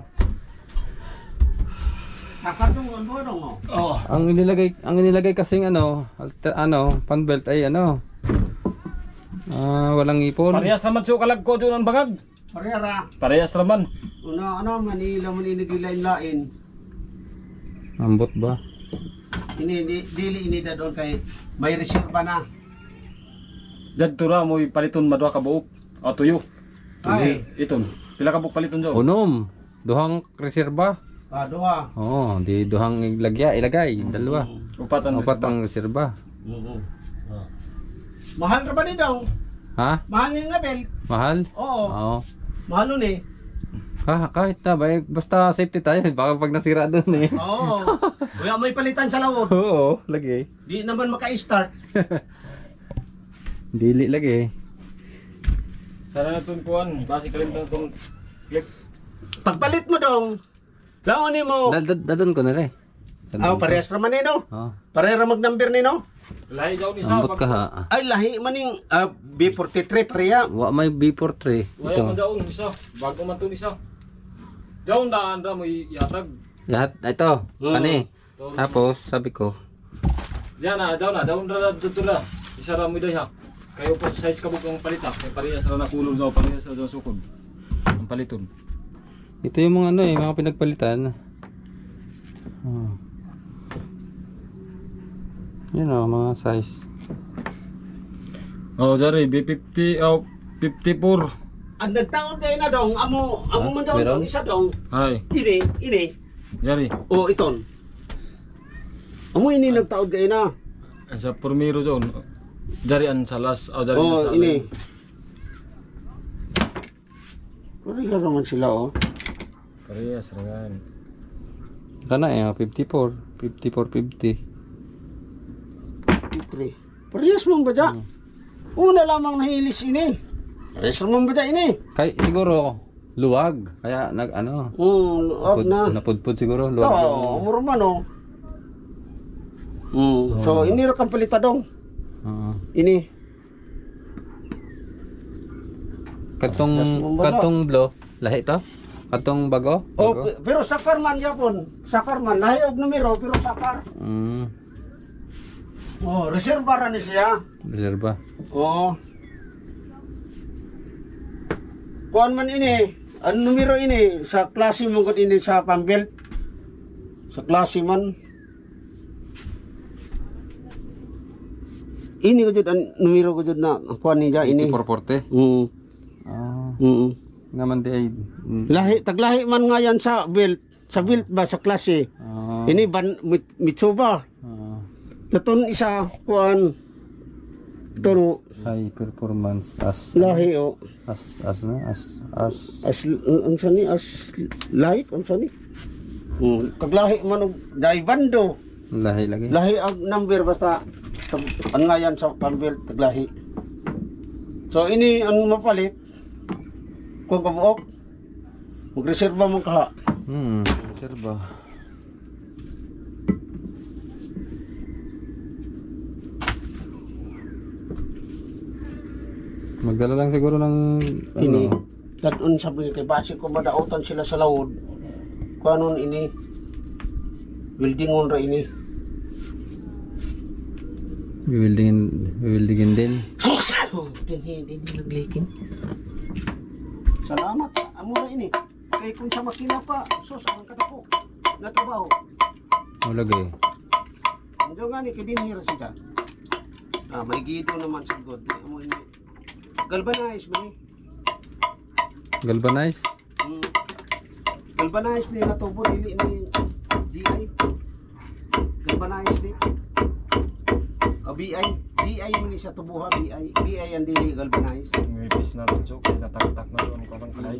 Nakardong ang bodong mo. Oh. Ang inilagay, ang inilagay kasing ano, alter, ano, panbelt ay ano. Ah, walang ngipon. Parehas naman siyo kalag ko doon ang bangag. Parehara. Parehas naman. Una ano Manila man inigilain-lain. Ambot ba? Ini di, dili ini da doon kay may reserva na. Dad tura mo paliton madwa ka buok. O tuyo. Ay. Iton. Pila ka buok paliton jo? Unom. Duhang reserba. Ah, duha. Oo, di duhang ilagya, ilagay. Dalawa. Upatan. Upat ang reserva. Oo. Mahal ra ba ni daw? Ha? Mahal ni nga bel. Mahal? Oo. Oo. Mahal nun eh. Ah, kahit na, ba, basta safety tayo. Baka pag nasira doon eh. Oo. Kuya may palitan sa lawod. Oo, lagi. Di naman maka-start. Dili lagi. Sana na itong kuhan. Basi kalimtan itong clip. Pagpalit mo dong. Laon ni mo. Dadon ko na rin. Ah, parehas ra man ni no. Oo. Pareha mag number ni no. Lahi daw ni sa. Ambot ka ha. Ay lahi maning ah, B forty-three pareha. Wa may B forty-three. Waya man Ito. daw isa. Bago man to isa. Daw daan da mo ihatag. Lahat, ito. Mm. Kani. Tapos, sabi ko, Diyan na, daw na, daw na dito na. Isa ra mo day ha. Kayo po size kabuk ang palita. Kay parehas ra na kulon daw, parehas ra daw sukod. Ang paliton. ito yung mga ano eh, mga pinagpalitan. Oh. Yun o, mga size. Oh, jari B fifty oh fifty-four. Ang nagtaon kayo na dong. Amo amo Ah, man daw meron? dong isa dong. Hay, Ini, ini. jari. O iton. Amo ini nagtaon kayo na. Sa Primero Zone. Jarian salas o jarian Oh, sa ini. Pareha naman sila oh. Parehas ringan. Kana eh, fifty-four. fifty-four fifty. fifty-three. Parehas mong badya. Una lamang nahilis ini. Parehas mong badya ini. Kay siguro luwag. Kaya nag ano. Hmm, wag Pud, na. napudpud siguro luwag. Ito, yung- umuro man oh. Hmm. So, ini ro kang palitadong. Oo. Ini. Katong Yes, mong bala. katong blow, lahi to? Katong bago? Oh, Bago? pe- pero sakar man yapon. Sakar man. Lahi og numero, pero sakar. Mm, Oh, reserva ra ni siya. reserva. Oo. Kuan man ini, ang numero ini sa klase mo gud ini sa pambelt. Sa klase man. Ini gud ang numero gud na kuan niya ini. four forty. Mm. Ah, Mm. naman di ay. mm, Lahi taglahi man nga yan sa belt. Sa belt ba sa klase. ah, Ini ban mit, Mitsuba. ah, Daton isa kuan. Ito no, high performance as lahi o. as as na as as As ang sani as lahi ang sani. Hmm, kaglahi man og dai bando. lahi lagi. Lahi ang number basta tag- ang ngayan sa pambelt taglahi. So ini ang mapalit kung kabuok. Magreserba mo ka. Hmm, reserva. Magdala lang siguro ng Ini. ano, Dadun sabi kay base ko madautan sila sa lawod. Kuanon ini buildingon ra ini. Bibildingin, bibildingin din. Dinhi dinhi naglikin. Salamat. Amo na ini. Kay kung sa makina pa, sus ang katako. Na trabaho. O lagi. Ang nga ni kay dinhi ra siya. Ah, may gido naman sa god. Amo ini. Galvanize ba ni? Galvanize. Hmm. Galvanize ni natubo dili ni G I. Galvanize ni. O B I. B I man ni sa tubuha B I. B I ang dili galvanize. Ngipis na ito, Chok. Kaya natak-tak na doon ko ang kalaing.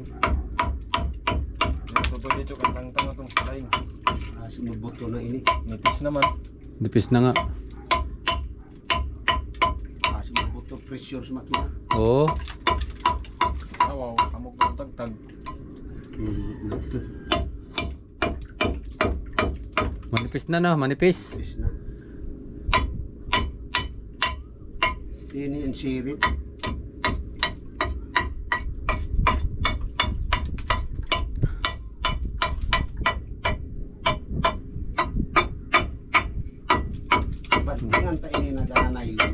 Dito to dito, ang tangtang na itong kalaing. Ah, sinubuto na ini. Ngipis naman. Dipis na nga. Ah, sinubuto pressure sa makina. Oo. Awaw, amok na tagtag. Manipis na no, manipis. Press na. Ini ang sirit. Bantingan ta ini na dana nylon.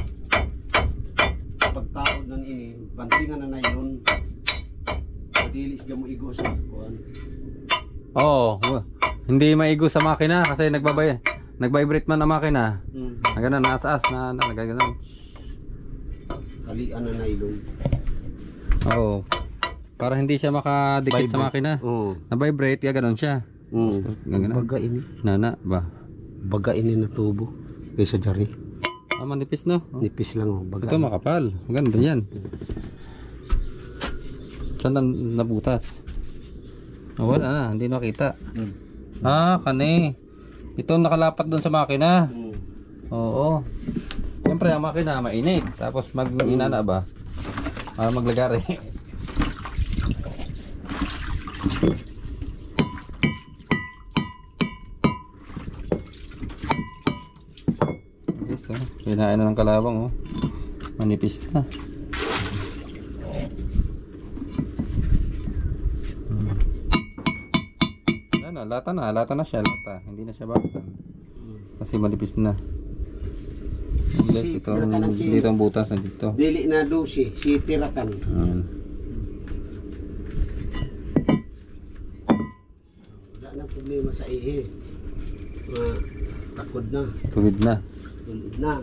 Pagtaod nan ini, bantingan na nylon. Madili siya mo igo sa kuan. Oo. wa- Hindi maigo sa makina kasi nagbabay nag-vibrate man ang makina. Hmm. Na ganun, naas-as na nagaganon. Kalian na nylon. Oo. Para hindi siya makadikit sa makina. Oo. Na-vibrate, gano'n siya. Mm. Ganun. Baga ini. Nana ba? Baga ini na tubo. Kaysa jari. Ah, manipis no? Oh. Nipis lang oh. Baga. Ito makapal. Ganda yan. Saan na nabutas? Oh, wala na. Hindi nakita. Ah, kani. Ito nakalapat doon sa makina. Mm. Oo. Siyempre ang makina mainit. Tapos mag-inana ba? Para maglagari. Yes, oh. Kinain na ng kalabang oh. Manipis na. Hmm. Wala na, lata na, lata na siya, lata. Hindi na siya bakal. Kasi manipis na. Guys, Si- ito tira ka ng kilo. dito ang butas na dito. Dili na dosi, si tiratan. Ayan. Wala na problema sa ihi. Mga takod na, Tuwid na. tulid na.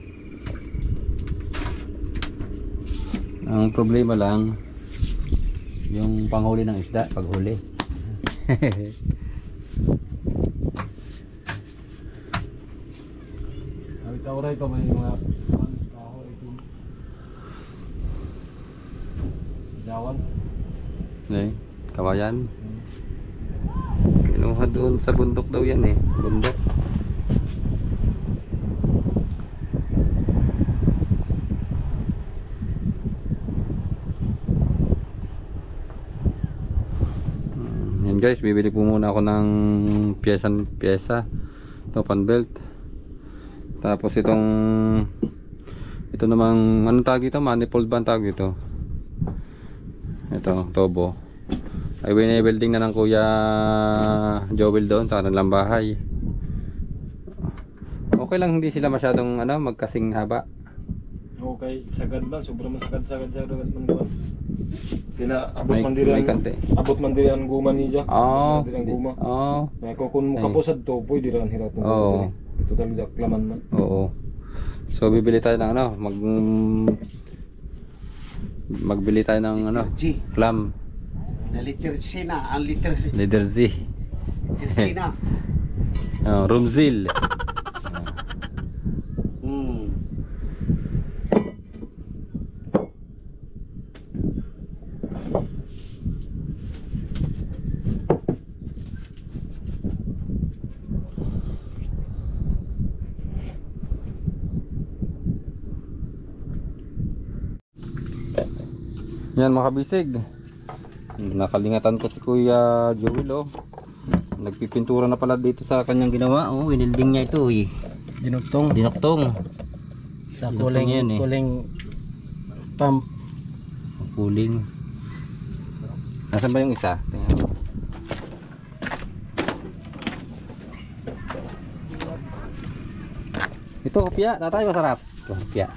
Ang problema lang yung panghuli ng isda paghuli. Awit-awit Nauray pa ba yung mga kahoy ito? Jawan. Eh, kawayan. Kinuha doon sa bundok daw yan eh. Bundok. Hmm, yan guys, bibili po muna ako ng pyesa pyesa. Ito pan belt. Tapos itong ito namang anong tawag ito? Manifold ba ang tawag ito? Ito, tobo. Ay wini-welding na ng Kuya Joel doon sa kanilang bahay. Okay lang, hindi sila masyadong ano, magkasing haba. Okay, sagad lang, sobrang masagad sagad sagad man ko. Kina abot May- man diri may ang kante. abot man diri ang guma niya. Oo. Diri ang guma. Oo. May ko kun mo Ay. kaposad to, pwede diri ang hirat ng Oo. guma. Total jak klaman man. Oo. So bibili tayo ng ano, mag magbili tayo ng ano, G. clam, Na liter C na. Ang liter C. leader Z, Liter C na. oh, Rumzil. Hmm. Yan mga kabisig. Nakalingatan ko si Kuya Joel oh. Nagpipintura na pala dito sa kanyang ginawa oh, winilding niya ito eh. Dinugtong. Dinoktong. Sa Dinugtong kuling, yan eh. kuling pump. Puling. Nasaan ba yung isa? Tingnan mo. Ito, opya. Tatay, masarap. Ito, opya.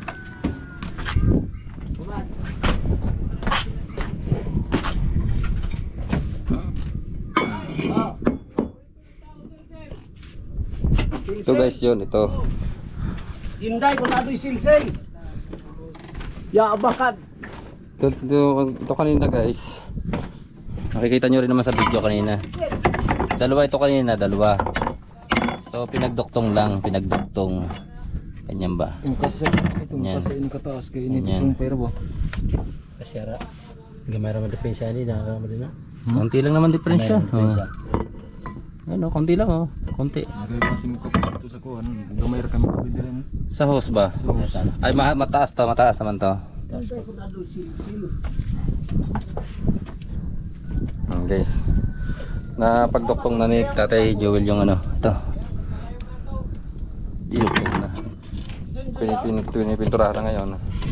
Ito guys yun, ito. Inday, kung ado'y silsay. Ya, abakan. Ito, ito, ito kanina guys. Nakikita nyo rin naman sa video kanina. Dalawa ito kanina, dalawa. So pinagduktong lang, pinagduktong. Ganyan ba? Yung kasi itong Yan. kasi ini kataas kay ini Yan. isang pera ba? Kasyara. Gamay raman depensa ni nakakama din na. Konti lang naman diferensya. Gamay raman depensa. Oh. Ano, konti lang oh. Konti. Nagay kasi mo kapito sa kuan, gamay ra kami kapito rin. Sa hose ba? Ay ma mataas to, mataas naman to. Hmm, guys. Na pagduktong na ni Tatay Joel yung ano, ito. Iluktong na. Pinipin pinipinturahan na ngayon.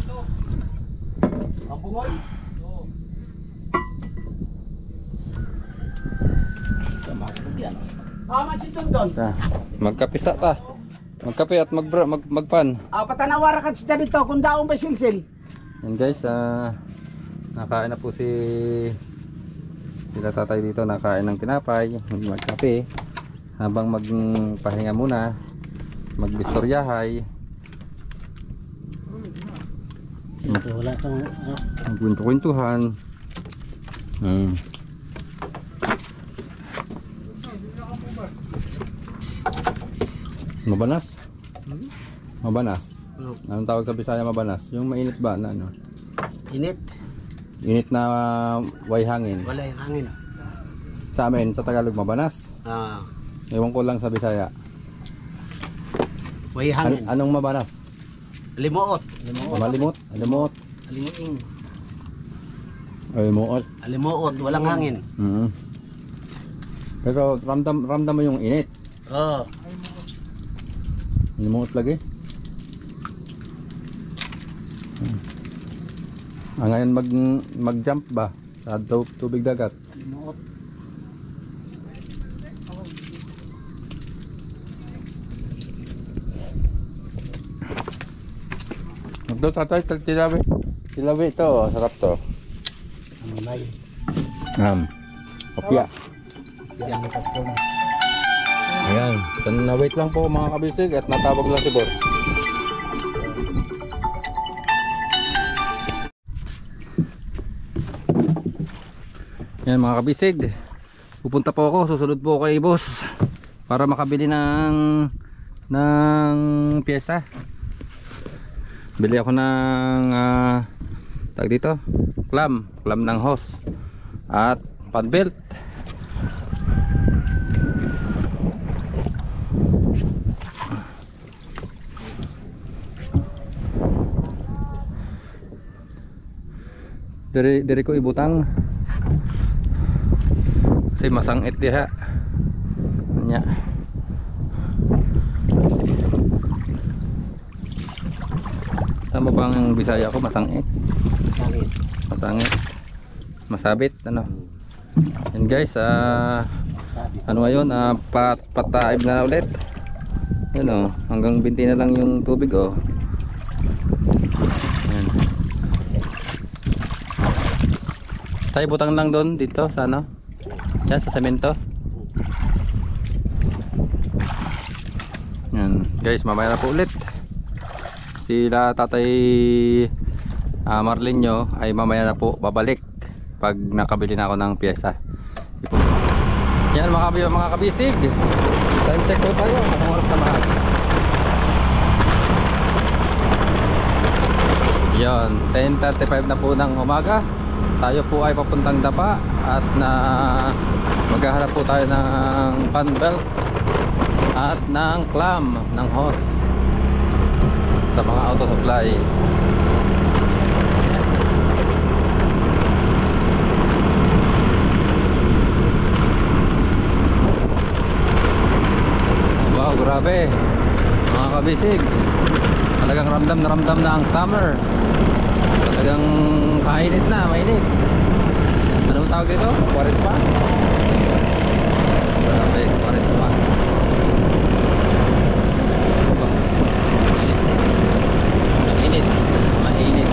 Ah, magsitong doon. Ta, magkapisa ta. Magkape at mag mag magpan. Ah, patanawara ka siya dito kung daong ba silsil. Yan guys, ah nakain na po si sila tatay dito, nakain ng tinapay, magkape habang magpahinga muna, magbistoryahay, Ito wala tong ano. magkwento-kwentuhan. Hmm. Mabanas? Mabanas? Anong tawag sa Bisaya mabanas? Yung mainit ba na ano? Init. Init na way hangin. Wala yung hangin. Sa amin, sa Tagalog, mabanas. Ah, Ewan ko lang sa Bisaya. may An- hangin. anong mabanas? Limuot. Malimot? Alimot? Alimuing. Alimuot. Alimuot, walang hangin. Mm. Pero ramdam ramdam mo yung init. Oh. Alimuot lagi. Hmm. Ah, ngayon mag mag-jump ba sa tu- tubig dagat? Limuot. Ito tatay, tilawi. Tilawi ito, oh, sarap to. May Um, kopya. yan may katong. Ayan, so, na-wait lang po mga kabisig at natawag lang si boss. Yan mga kabisig, pupunta po ako, susunod po kay boss para makabili ng ng pyesa. Bili ako ng uh, tag dito, clam, clam ng hose at fan belt. Dari dari ko ibutang kasi masangit diha nya. Tama bang Bisaya ko masangit? Masangit. Masangit. Masabit ano. And guys, ah uh, ano ngayon, uh, pat pataib na ulit. Yun oh, hanggang binti na lang yung tubig oh. Yan. Tayo butang lang doon dito sa ano? Yan sa semento. Yan, guys, mamaya na po ulit. Sila Tatay uh, Marlin nyo ay mamaya na po babalik pag nakabili na ako ng pyesa. Yan mga, mga kabisig. Time check po tayo. Anong oras na lahat? Yan, ten thirty-five na po ng umaga. Tayo po ay papuntang Dapa at na maghahanap po tayo ng fan belt at ng clam ng hose sa mga auto supply. Wow, grabe mga kabisig, talagang ramdam na ramdam na ang summer. Talagang kainit na, mainit. Anong tawag dito? Quaret pa? Grabe, quaret pa. Mainit, mainit.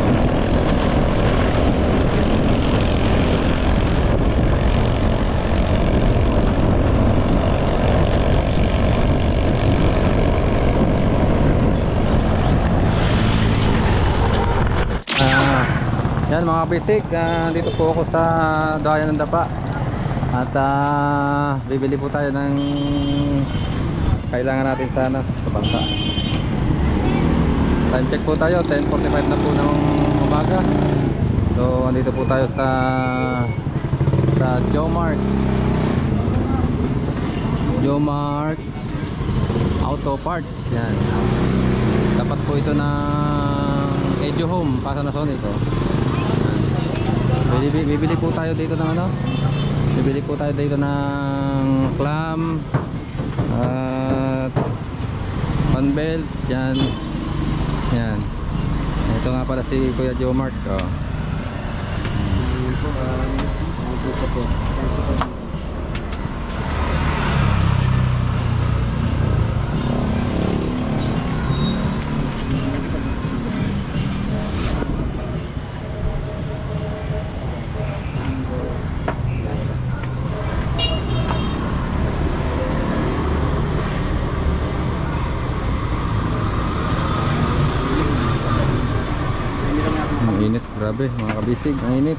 Yan mga basic, uh, dito po ako sa Dayan ng Dapa at uh, bibili po tayo ng kailangan natin sana sa bangka. Time check po tayo, ten forty-five na po ng umaga. So andito po tayo sa sa Jomart Jomart Auto Parts. Yan, dapat po ito ng Edu Home, Pasanason ito. Bibili, bibili po tayo dito ng ano? Bibili po tayo dito ng clam at fan belt. Yan. Yan. Ito nga pala si Kuya Jomart. Oh. Init, grabe mga kabisig, ang init.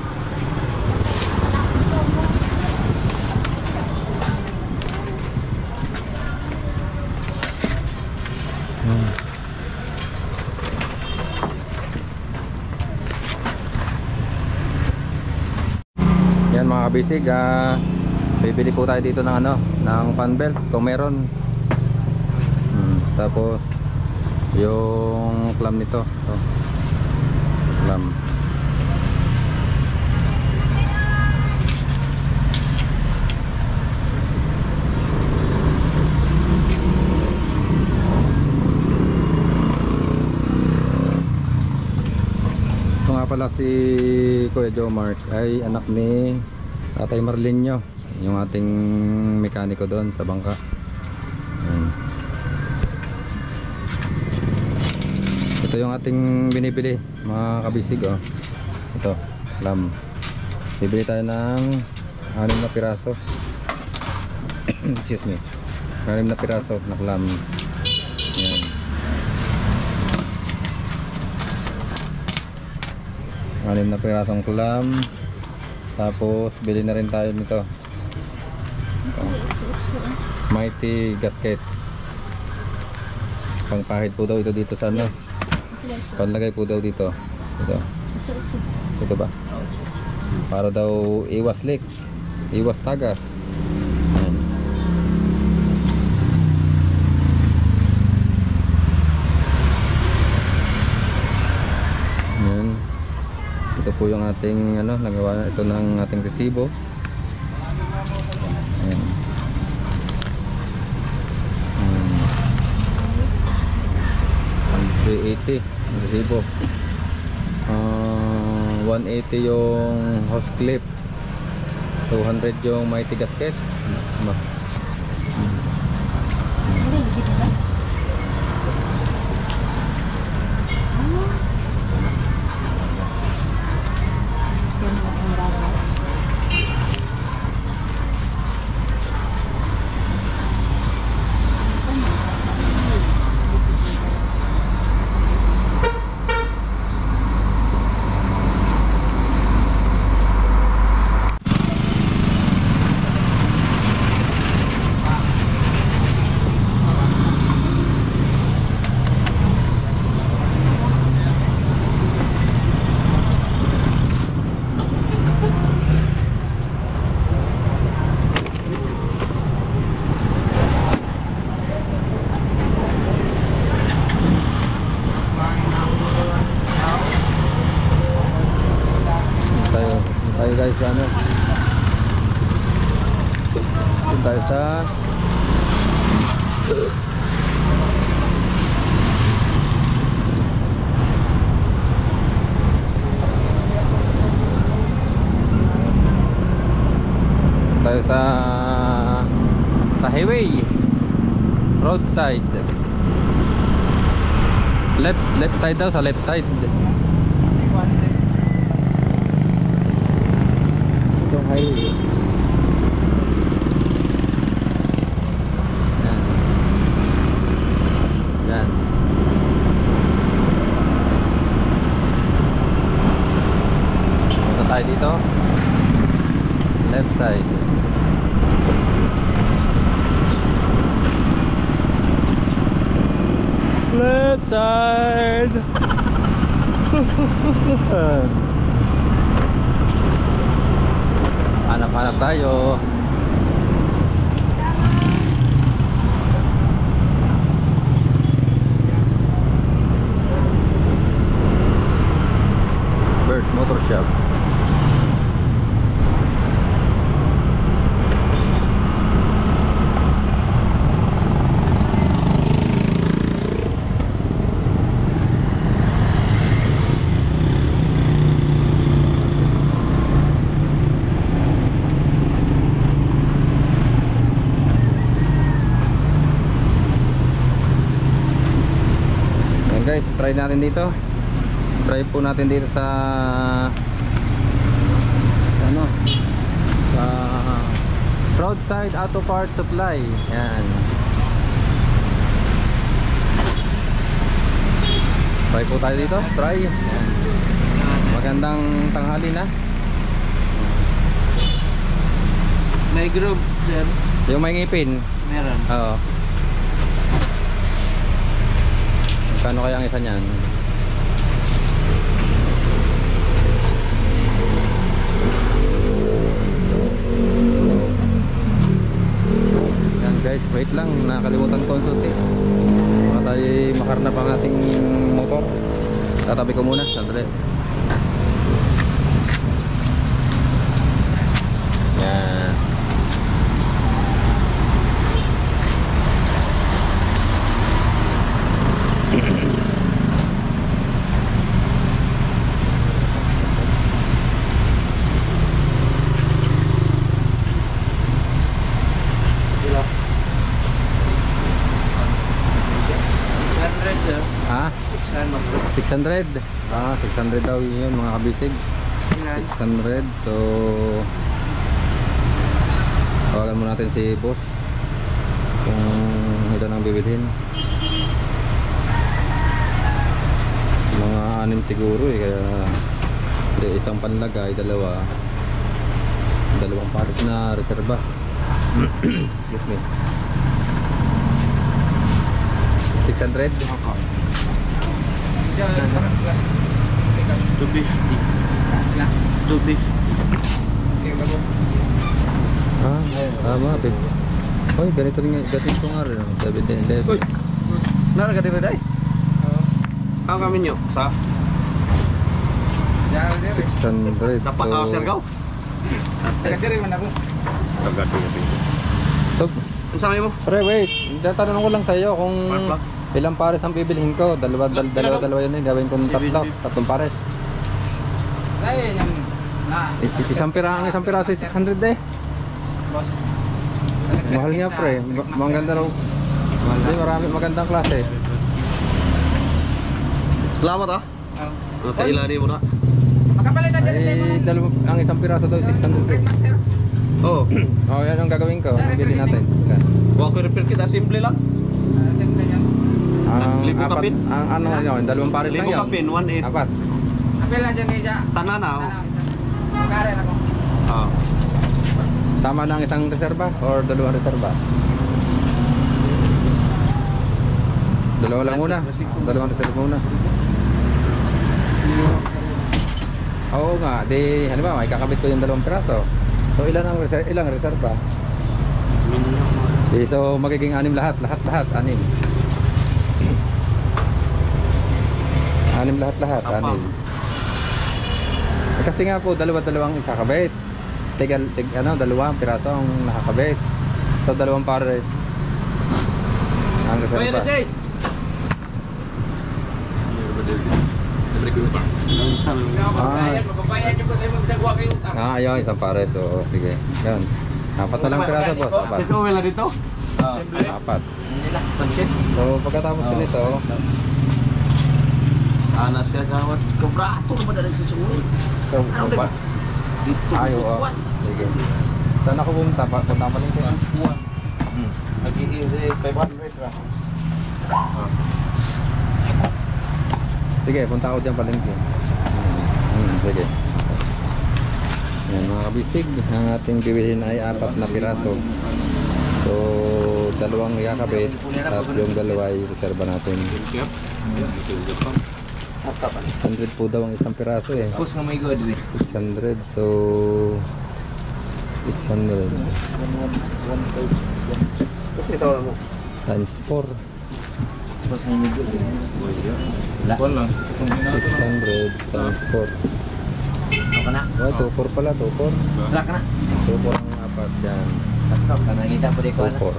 Hmm. Yan mga kabisig, uh, bibili po tayo dito ng ano, ng fan belt kung meron. Hmm. Tapos yung clam nito. So, clam. Ito nga pala si Kuya Jomart ay anak ni Tatay Marlinyo, yung ating mekaniko doon sa bangka. Ayan. Ito yung ating binibili mga kabisig oh. Ito, clam. Bibili tayo ng anim na piraso. Excuse me. Anim na piraso na clam. Yan. Anim na pirasong clam. Tapos bili na rin tayo nito. Ito. Mighty gasket. Pangpahid po daw ito dito sa ano. Panlagay po daw dito. Ito. Ito ba? Para daw iwas leak, iwas tagas. Ayan. Ayan. Ito po yung ating ano, nagawa ito ng ating resibo. Ayan. three eighty ang resibo. uh, one eighty yung hose clip, two hundred yung mighty gasket. Ma. Tayo guys sa ano, tayo sa tayo sa sa highway, roadside, left left side daw, sa left side. Highway. Yan. Yan. Punta tayo dito. Left side. Left side. Hanap-hanap tayo. Bird Motor Shop. Guys, try natin dito. Try po natin dito sa sa ano? Sa Roadside Auto Parts Supply. Yan. Try po tayo dito. Try. Yan. Magandang tanghali na. May group, sir. Yung may ngipin. Meron. Oo. Kano kaya ang isa niyan? Yan guys, wait lang, nakalimutan ko ang susi. Mga tayo makarnap ang ating motor. Tatabi ko muna, sandali. Yan. Ha? six hundred. Ah, six hundred daw yun mga kabisig. six hundred. So tawagan mo natin si boss kung ito nang bibilhin. Mga anim siguro eh, kaya hindi, isang panlagay, dalawa dalawang pares na reserba. Excuse me. six hundred? two fifty. two fifty. Ah, tama. Hoy, ganito rin nga. Ganito nga rin. seventeen eleven. Uy! Nalaga din rin ay? Ang kami nyo? Sa? six hundred. Dapat ako sir gaw? Taga-diri man ako. So, Ang sabi mo? pre, wait. Tatanong ko lang sa iyo kung Mark, ilang pares ang bibilhin ko. Dalawa, dal, dalawa, dalawa yun eh. Gawin kong tatlo. Tatlong pares. Ay, yan na. I- Isang pira, ang isang piraso six hundred eh. Boss. Mahal niya pre. Ma- Maganda raw. Hindi, marami magandang klase. Salamat ah. Oh. Kailani mo na. Makapalit na dyan sa mo Ay, dalawa, ang isang piraso daw six hundred eh. master. Oo. Oh, yan ang gagawin ko. Bili natin. Yan. Huwag ko repair kit. Simple lang. Ah, simple yan. Ang Libo apat, kapin? ang ano yun, dalawang pares lang Libo yun. kapin, one eight. Apat. Apel na dyan kay Ja. Tanan na. Ano, isa. Magkari na ko. Ah. Tama na ang isang reserba or dalawang reserba? Dalawa lang muna. Dalawang reserba muna. Oo nga, di halimbawa, may kakabit ko yung dalawang piraso. So ilan ang reser ilang reserba? Eh, so magiging anim lahat, lahat lahat anim. Anim lahat lahat, anim. Eh, kasi nga po dalawa-dalawang ikakabit. Tigal, tig, ano, dalawang piraso ang nakakabit. So dalawang pares ang reserba. Ah, ah ayun, isang pares. So, sige. Yan. Apat na lang piraso, boss. Apat. Six oil na dito? Apat. So, pagkatapos ko nito, Ana siya gawat. Kabrato naman na nagsusunod. so, apat. Dito. Ay, oo. Sige. Saan ako pumunta? Pa- Punta pa rin ko. Nag-i-i five hundred ra. Sige, punta ako dyan palengke. Hmm, sige. Yan mga kabisig, ang ating bibilhin ay apat na piraso. So, dalawang ikakabit at yung dalawa ay reserva natin. six hundred po daw ang isang piraso eh. Pus nga may god rin. six hundred, so six hundred Kasi ito mo. times four. Pus nga may god rin. Wala. six hundred times four. Ako na. Oh, two four pala, two four. Black na. two four ang apat dyan. Takap ka nakita po di ko two na. four.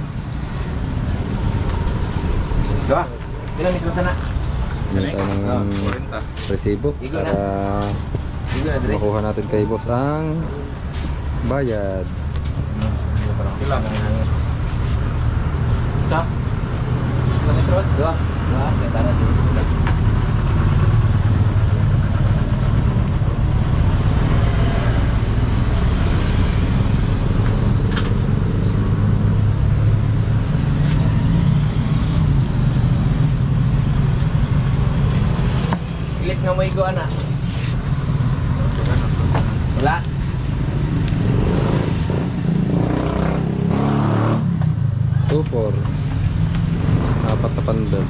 Gawa. Ilang metro sana? Yan tayo ng resibo para Igo na dire. makuha natin kay boss ang bayad. Ilang? Sa? Ilang metros? Dua. Dua. Kata na din. Ilit nga may go ana. Wala. two four. Apat na pandal.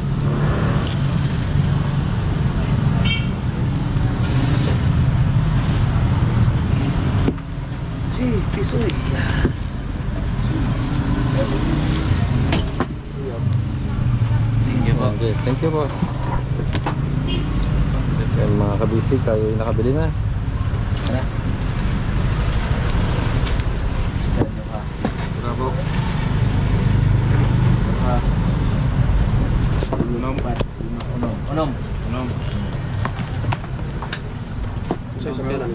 Si, pisoy. Okay, thank you po. Yan mga kabisig, tayo ay nakabili na. Bravo. Unom. Unom. Unom. Unom. Sa pera.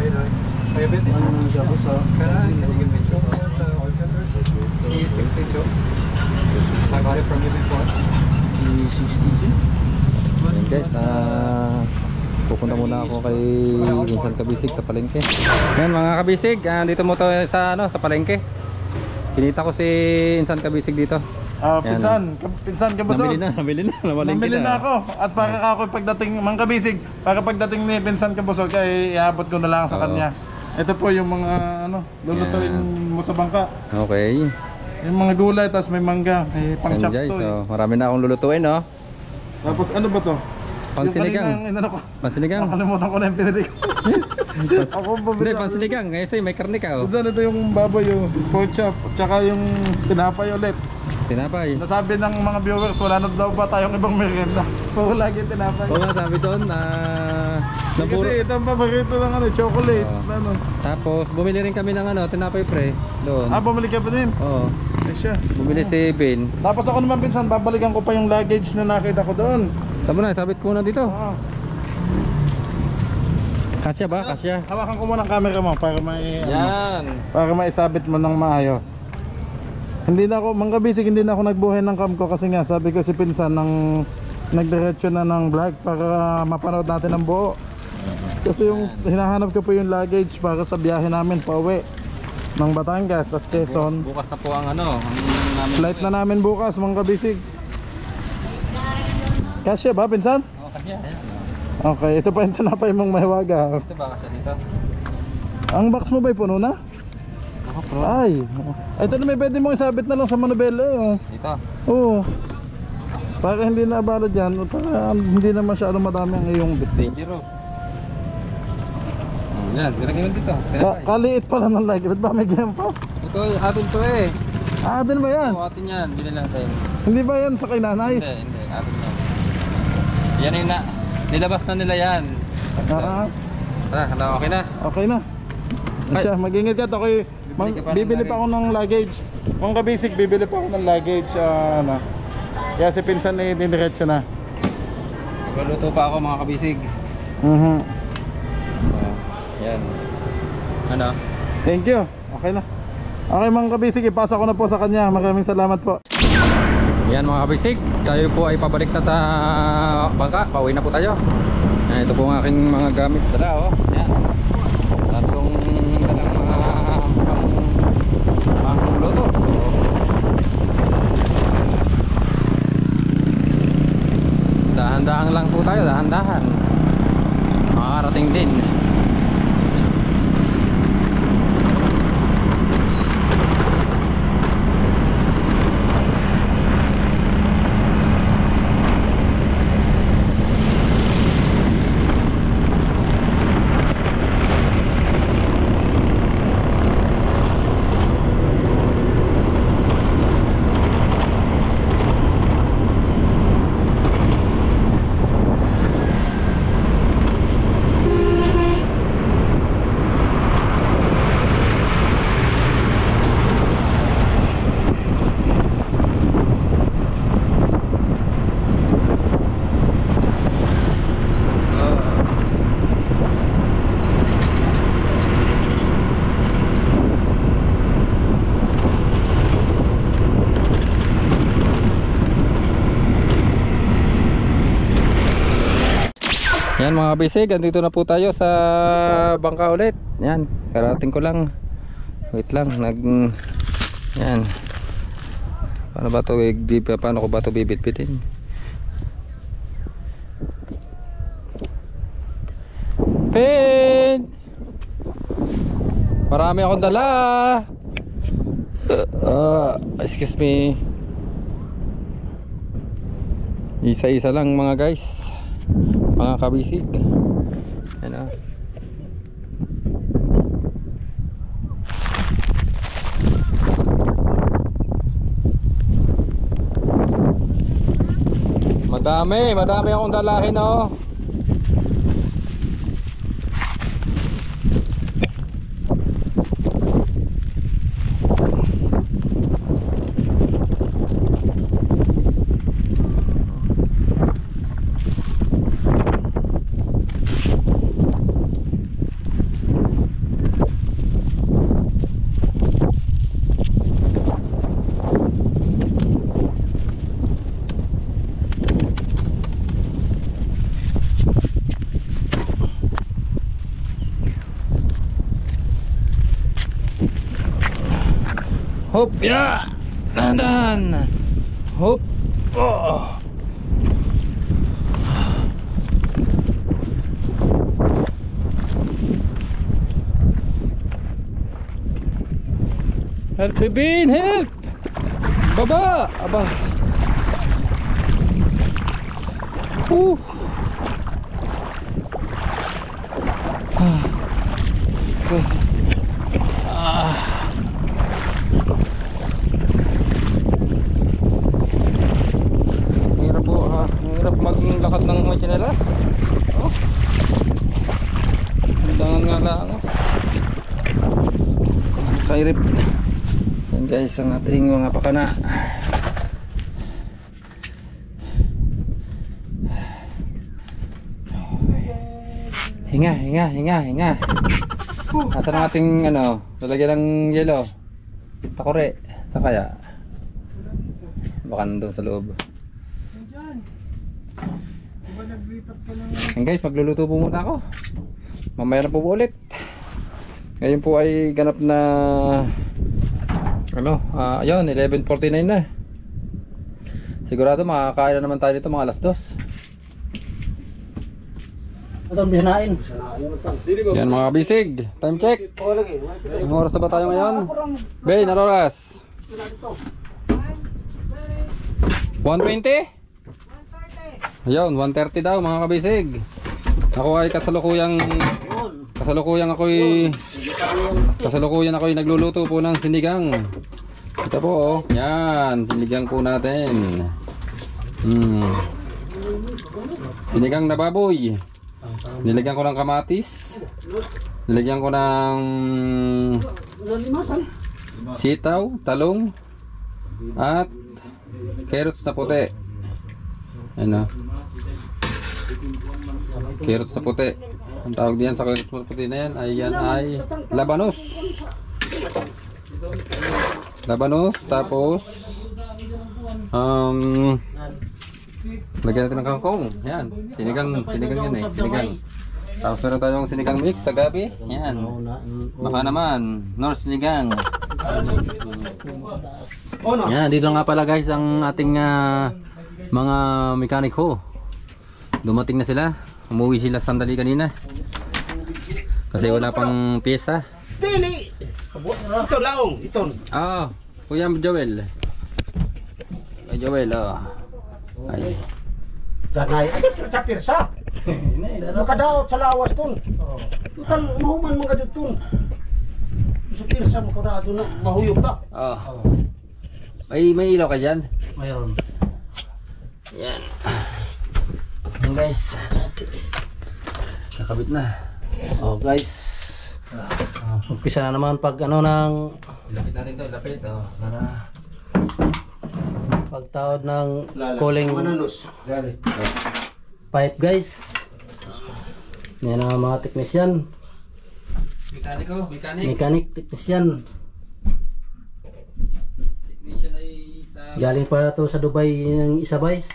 Yan guys, ah, pupunta muna ako kay Insan Kabisig sa palengke. Yan mga kabisig, ah, dito mo to sa ano sa palengke. Kinita ko si Insan Kabisig dito. Ah, Yan. pinsan, Ka- pinsan ka ba, Namili na, namili na, namalengke Namili na. na ako. At para ako pagdating, Mang Kabisig, para pagdating ni Pinsan Kabusog, ay iabot ko na lang sa Oo. kanya. Ito po yung mga ano, lulutuin Yan. mo sa bangka. Okay. Yung mga gulay, tapos may mangga, may pang Ayan chop guys, suey. oh, marami na akong lulutuin, no? Tapos ano ba to? Pansinigang. Yung kaninang inano ko. Pansinigang. Nakalimutan ko na yung pinili ko. Ako Hindi, pabili. pansinigang. Kasi may karne ka, oh. Saan ito yung baboy, yung pork chop, tsaka yung tinapay ulit. Tinapay. Nasabi ng mga viewers, wala na daw ba tayong ibang merienda. Puro lagi tinapay. Oo nga, sabi doon, na... Eh, napuro. kasi ito ang paborito ng ano, chocolate. Oo. Ano. Tapos, bumili rin kami ng ano, tinapay pre. Doon. Ah, bumili ka pa din. Oo. Eh siya. Bumili si Ben. Tapos ako naman pinsan, babalikan ko pa yung luggage na nakita ko doon. Sabi na, sabit ko na dito. Ah. Kasya ba? Kasya. Hawakan ko muna ang camera mo para may ano, Yan. para maisabit mo ng maayos. Hindi na ako, manggabisig, hindi na ako nagbuhay ng cam ko kasi nga sabi ko si pinsan nang nagdiretso na ng vlog para mapanood natin ang buo. Kasi yung hinahanap ko po yung luggage para sa biyahe namin pauwi ng Batangas at Quezon. Bukas, bukas na po ang ano, ang namin. Flight na namin bukas, manggabisig. Kasya ba, pinsan? Oo, kasya. Ayan. Okay, ito pa yung tinapay mong mahiwaga. Ito ba kasya dito? Ang box mo ba'y puno na? Ay, ito na may pwede mong isabit na lang sa manubela eh. Oh. Dito. Oo. Para hindi na abala dyan, para hindi na masyadong madami ang iyong bit. Dangerous. Oh, yan, nilagay mo dito. Ka Tinapay. kaliit pala ng like, ba't ba may ganyan pa? Ito, atin to eh. Ah, atin ba yan? Oo, atin yan. Bili lang tayo. Hindi ba yan sa kay nanay? Hindi, hindi. Atin yan. Yan yung na. Nilabas na nila yan. Ah, Tara, hala, okay na. okay na. Asya, mag-ingat ka. Ako'y mang- ka pa ng bibili pa ako ng luggage. Kung ka-basic, bibili pa ako ng luggage. ah, ano. Kaya si pinsan eh, diniretso na. Magluluto pa ako mga kabisig. Mhm. Oh, yan. Ano? Thank you. Okay na. Okay mga kabisig, ipasa ko na po sa kanya. Maraming salamat po. Yan mga kabisig, tayo po ay pabalik na sa bangka. Pauwi na po tayo. Yan, ito po ang aking mga gamit. Dala, oh. Yan. Tatlong dalang mga pang luto. Dahan-dahan lang po tayo, dahan-dahan. Makakarating din. Yan mga kabisig, andito na po tayo sa bangka ulit. Yan, karating ko lang. Wait lang, nag... Yan. Paano ba ito, paano ko ba ito bibit-bitin? Pin! Marami akong dala. Uh, uh, excuse me. Isa-isa lang mga guys. Mga kabisig. Ano? Madami, madami akong dalahin, oh. Hop, ya. Dahan-dahan. Hop. Oh. Help me, Bean, help. Baba! Aba! Uh! Ah. Okay. Ah. Hirap po ha. Hirap maglakad ng may tsinelas. Oh. Langan nga lang. Oh. Kairip. Yan guys ang ating mga pakana. Hinga, hinga, hinga, hinga. Asan ang ating ano, lalagyan ng yelo? Takore. Saan kaya? Baka nandun sa loob. Yan guys, magluluto po muna ako. Mamaya na po ulit. Ngayon po ay ganap na ano, uh, ayun, eleven forty-nine na. Sigurado makakain na naman tayo dito mga alas dos. Itong bihinain. Yan mga bisig, time check. Ang oras na ba tayo ngayon? Bay, ano oras? one twenty? Ayun, one thirty daw mga kabisig. Ako ay kasalukuyang Kasalukuyang ako'y Kasalukuyan ako'y nagluluto po ng sinigang. Ito po oh. Yan, sinigang po natin. Hmm. Sinigang na baboy. Nilagyan ko ng kamatis. Nilagyan ko ng sitaw, talong at carrots na puti. Ano? Carrots na puti. Ang tawag diyan sa carrots na puti na yan ay yan ay labanos. Labanos tapos um lagyan natin ng kangkong. Yan, sinigang, sinigang yan eh, sinigang. Tapos meron tayong sinigang mix sa gabi. Yan. Baka naman, North sinigang. Yan, dito nga pala guys ang ating uh, mga mekaniko. Dumating na sila. Umuwi sila sandali kanina. Kasi wala pang pyesa. Dili! Ito laong, ito. Ah, Kuya Joel. Kuya Joel, oh. Ay. Ganay, ay pirsa pirsa. Makadaot sa lawas ton. Total mahuman mga dito ton. Sa pirsa makadaot na mahuyog ta. Oh. May may ilaw ka diyan? Mayroon. Yan. Yan guys. Kakabit na. Oh guys. Umpisa na naman pag ano ng Lapit natin to, lapit oh. Para pagtawad ng calling pipe guys. Yan ang mga teknisyan. mekaniko, mekanik. Mechanic teknisyan. Technician ay sa Galing pa to sa Dubai ng isa guys.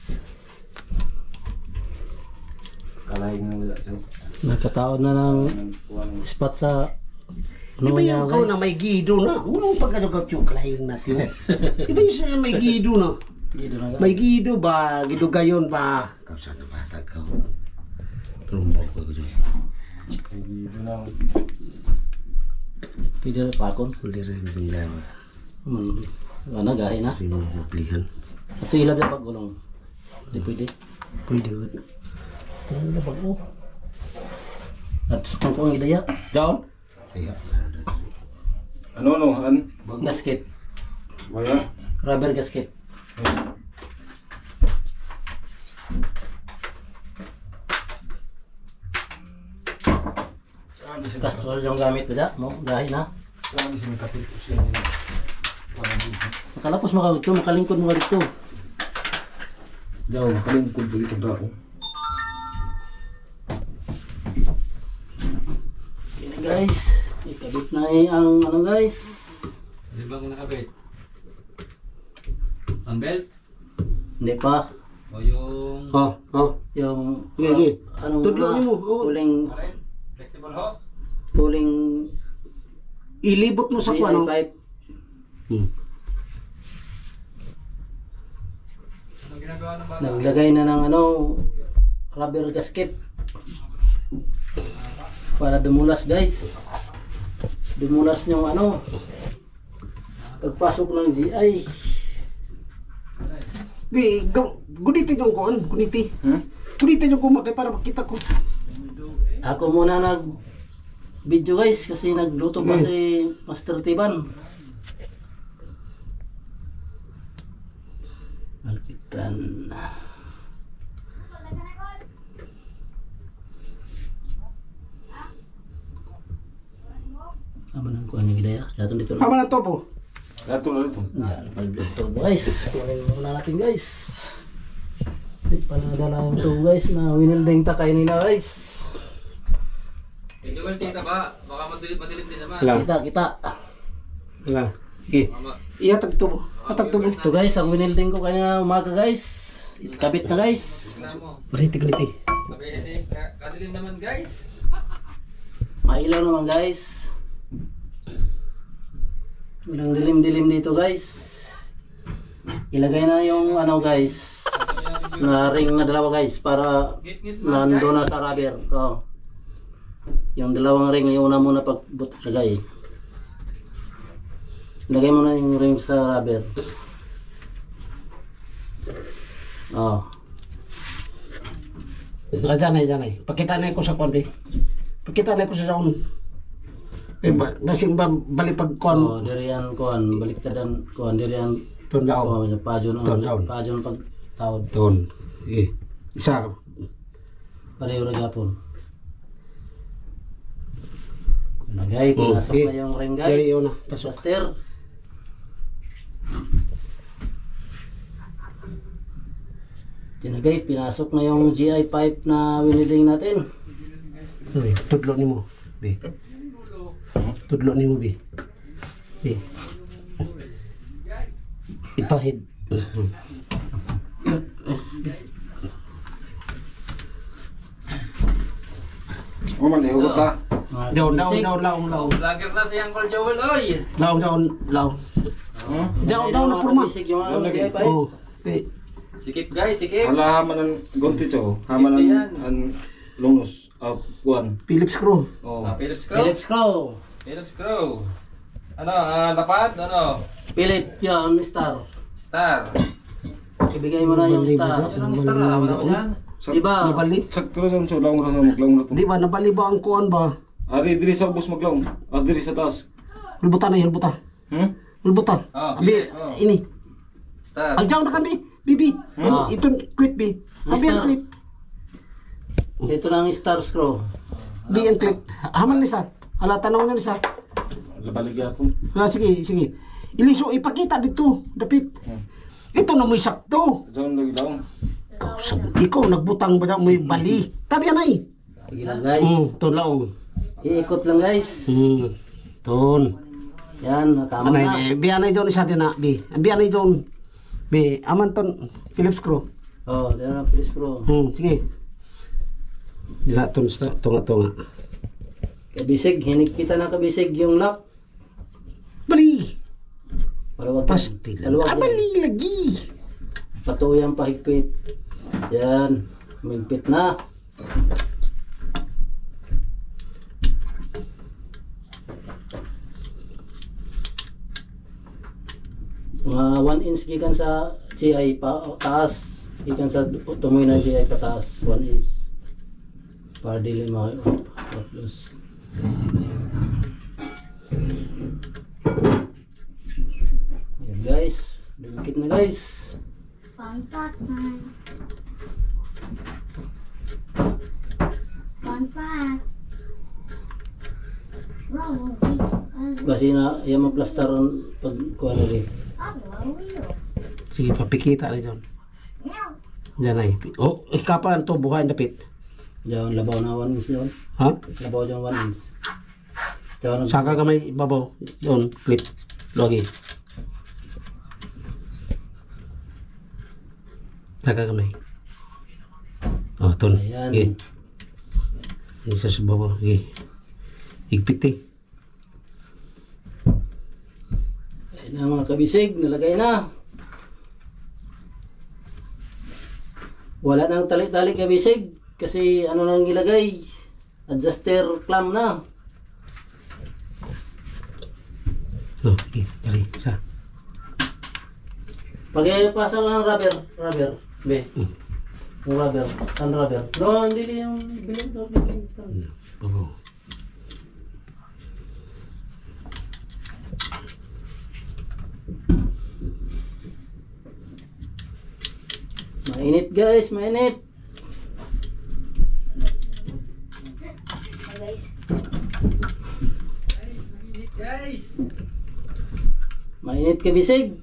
Kalahin na wala siya. Nagkataon na ng spot sa ano niya guys. na may gido na. Unang pagkagagat yung kalahin natin. Iba yung siya may gido na. Gido na May gido ba? Gido gayon ba? Kau sana bata kau. Tumbok ko dyan. Gido na. Gido na pakon. Huli rin din lang. Hmm. Ano gahi na? Sino mo pilihan? Ito ilab na paggulong. Hindi pwede. Pwede ba? Ito na bago. At sukang ko ang idaya. Down? Iya. Ano no? An? Gasket. Wala. Rubber gasket. Kastrol yung gamit ba? Mo gahi na. Kami si Mikapit ko siya. Makalapos mo ka dito, makalingkod mo ka dito. Daw, kalingkod po dito daw. Okay guys, ikabit na eh ang ano guys. Di ba ko nakabit? Ang belt? Hindi pa. O yung Oh, oh. Yung Sige, sige. anong Tudlo mga niyo mo, oo. Puling, flexible hose? puling Ilibot mo sa G I kuano. pipe. Hmm. Anong ginagawa ng bata? Naglagay na ng ano, rubber gasket. Para dumulas guys. Dumulas yung ano. Pagpasok ng G I. Bi, gaw- gunitin yung kuan, guniti. Hmm? Gunitin yung kumakay para makita ko. Ako muna nag video guys kasi nagluto pa Mm. si Master Tiban. Malpitan. Aman ang kuha ng gidaya. Datong dito. Hama na to po. Gato na ito. Yan, pagluto guys. Kunin muna natin guys. Panadala yung to guys na winilding takay nila guys. Hindi ko tita ba? Baka madilim, madilim din naman. Wala. Kita, kita. Wala. Okay. Iyatag to po. Atag to po. Ito guys, ang winilding ko kanina umaga guys. Kabit na guys. Tingnan mo. Masiti kuliti. Sabi niya, ka- kadilim naman guys. Mailaw naman guys. Walang dilim-dilim dito guys. Ilagay na yung ano guys. Na ring na dalawa guys para Ngit-ngit mo nando guys. na sa rubber. Oh. Yung dalawang ring yung una muna pag lagay. Lagay mo na yung ring sa rubber. Oh. Janay, janay. Pakita na ko sa kuan be. Pakita na ko sa saon. Eh, ba, basing ba bali pag Oh, kuan diri yan kuan baliktadan kuan diri yan tundaw. oh, yung pajon Turn down. pajon pag tawad Ton. Eh. Isa. pareho ra gapon. Lagay, Oh, pinasok eh. na yung ring guys. Diri yun na. Pasok. Master. Tinagay, pinasok na yung G I pipe na winiding natin. Be, tudlo nimo. Be. Tudlo nimo be. Be. Ipahid. O man, ihugot ta. Mga Daon, daon, kabisig. daon, laong, laong. Vlogger na si Uncle Joel, oy! Laong, daon, laong. Hmm? Daon, Ay, daon na mga purma. kabisig yung ano, Daon G I lagi. pipe. Oh. Be. Sikip guys, sikip! Hala haman ang gonti to. Haman Hindi ang yan. ang lungos. Ah, kuan. Phillips screw. Oh. Ah, Phillips screw? Phillips screw. Phillips screw. Ano, ah, lapad? Ano? Philip, yan, star. Star. Ibigay mo na yung Bali ba star. dyan? Yan ang star na, wala ko yan. Diba? Nabali. Sakto na dyan, so laong ra sa maglaong ra to. Di ba nabali ba ang kuan ba? Ari, diri sa bus maglaong. Ah, diri sa taas. Hulbutan na, hulbutan. Hmm? Hulbutan. Oh, Abi, oh. ini. Star. Ang na kami, bibi. Ah. Itong clip bi. Abi ang Mister. clip. Ito na ang star screw. Bi ang clip. Haman ni sa. Hala tanaw na ni sa. Labalig yapon. Hala sige, sige. Iliso ipakita dito, dapit. Ito na mo'y sakto. Diyan lagi laong. Sab- Ikaw nagbutang ba dyan mo'y bali? Tabi anay. Sige lang guys. Hmm, to laong. Iikot lang guys. Hmm. Ton. Yan, tama Anay, na. eh, bi anay doon isa din na, bi. Bi anay doon. Bi, aman ton Phillips screw. Oh, yan na Phillips screw. Hmm, sige. Dila ton sa tunga-tunga. Kabisig, hinigpitan ng kabisig yung lock. Bali. Para wag Pastil. Maluwag Ah, yan. bali lagi. Patuyang pahigpit. Yan. Mahigpit na. Mga one inch gikan sa G I pa taas. Gikan sa tumoy ng G I pa taas. one inch. Para dili mga plus. Yan guys. Dikit na guys. Fun fact time. Fun fact. Rolls beat. Kasi na yung maplastaran pag kuha na rin. Sige, papikita na dyan. Diyan ay. Oh, ikapalan to, buhay dapit. Diyan labaw na one inch doon. Ha? Labaw dyan one inch. Diyan Saka ka may babaw. Doon, clip. Lagi. Saka ka may. Oh, ton. Ayan. Sige. Isa sa babaw. Sige. Higpit eh. Ayan na mga kabisig, nalagay na. Wala nang tali-tali kabisig kasi ano nang ilagay. Adjuster clamp na. Oh, sige. Tali. Isa. Pagpasok ng rubber, rubber, be. Yung rubber, saan rubber? No, hindi din yung bilhin ko. Oo. Mainit guys, mainit. Mainit ka bisig.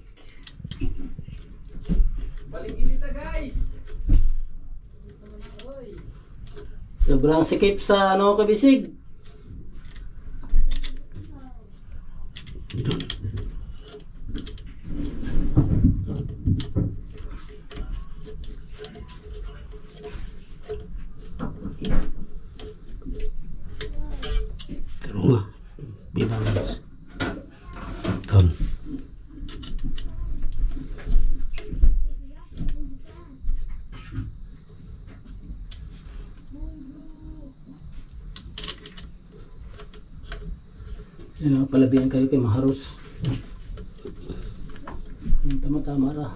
Sobrang sikip sa ano ka bisig. Rumah. Bibangis. Ton. Ano, palabihan kayo kay Maharus. Tama-tama ra.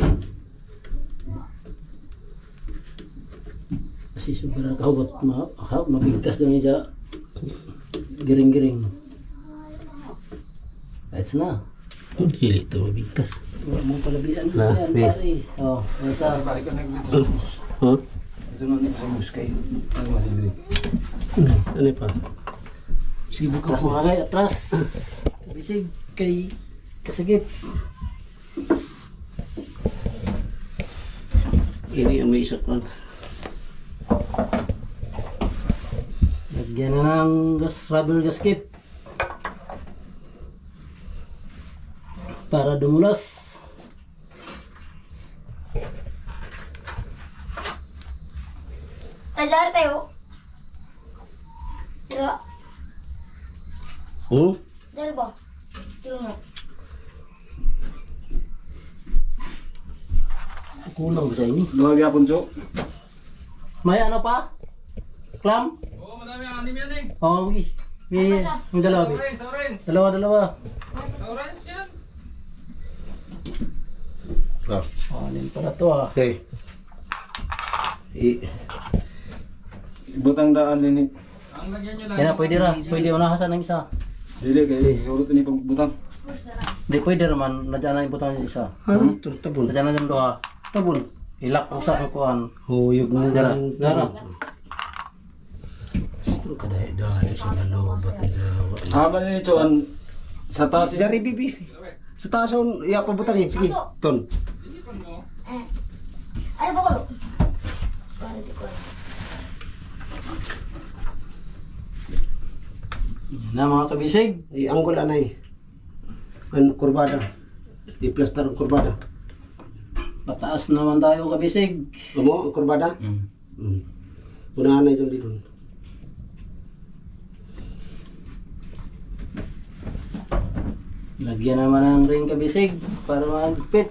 Kasi sobra kahugot, ma ha, mabigtas doon niya. Giring-giring. Kahit na. Dili ito mabigkas. Wala mong palabihan. Na, Yan, be. pare. Oh, isa. Ha? Ito na ni sa muskay. Ano mas diri? Ano pa? Sibuk ka mga kay atras. Bisig kay kasagip. Ini ang may isa pa. Lagyan na ng gas, rubber gasket. Para dumulas. Ajar tayo. Tiro. Hmm? Dari ba? Tiro mo. Kulang ba sa ini? Duha gyapon jo. May ano pa? Clam? Oo, madami ang anim yan eh. Oh, okay. May yung dalawa. Be. Orange, orange. Dalawa, dalawa. Orange yan. Ah. Oh, alin pala to ah. Okay. I Butang daan ini. Ang lagyan nyo lang. Yan na, pwede ra. Pwede unahasan ng isa. Dili kay urut ni pagbutang. Hindi, pwede naman. Nadyan na yung butang yung isa. ano to tabon. Nadyan na yung duha. Tabon. Ilak usa ang kuhan. Huyog mo Dara, lang. dara. Gusto ka dahil dahil sa malobat ni Jawa. Haba ni Chuan sa taas. Dari bibi. Sa taas on, iya pa butangin. Sige, ton. Eh. Ano ba ko? Para di ko. Yan na mga kabisig. I-anggol anay. An kurbada. I-plaster ang kurbada. Pataas naman tayo kabisig. Amo ang kurbada? Hmm. Hmm. Unahan na yung dito. Lagyan naman ng ring kabisig para magpit.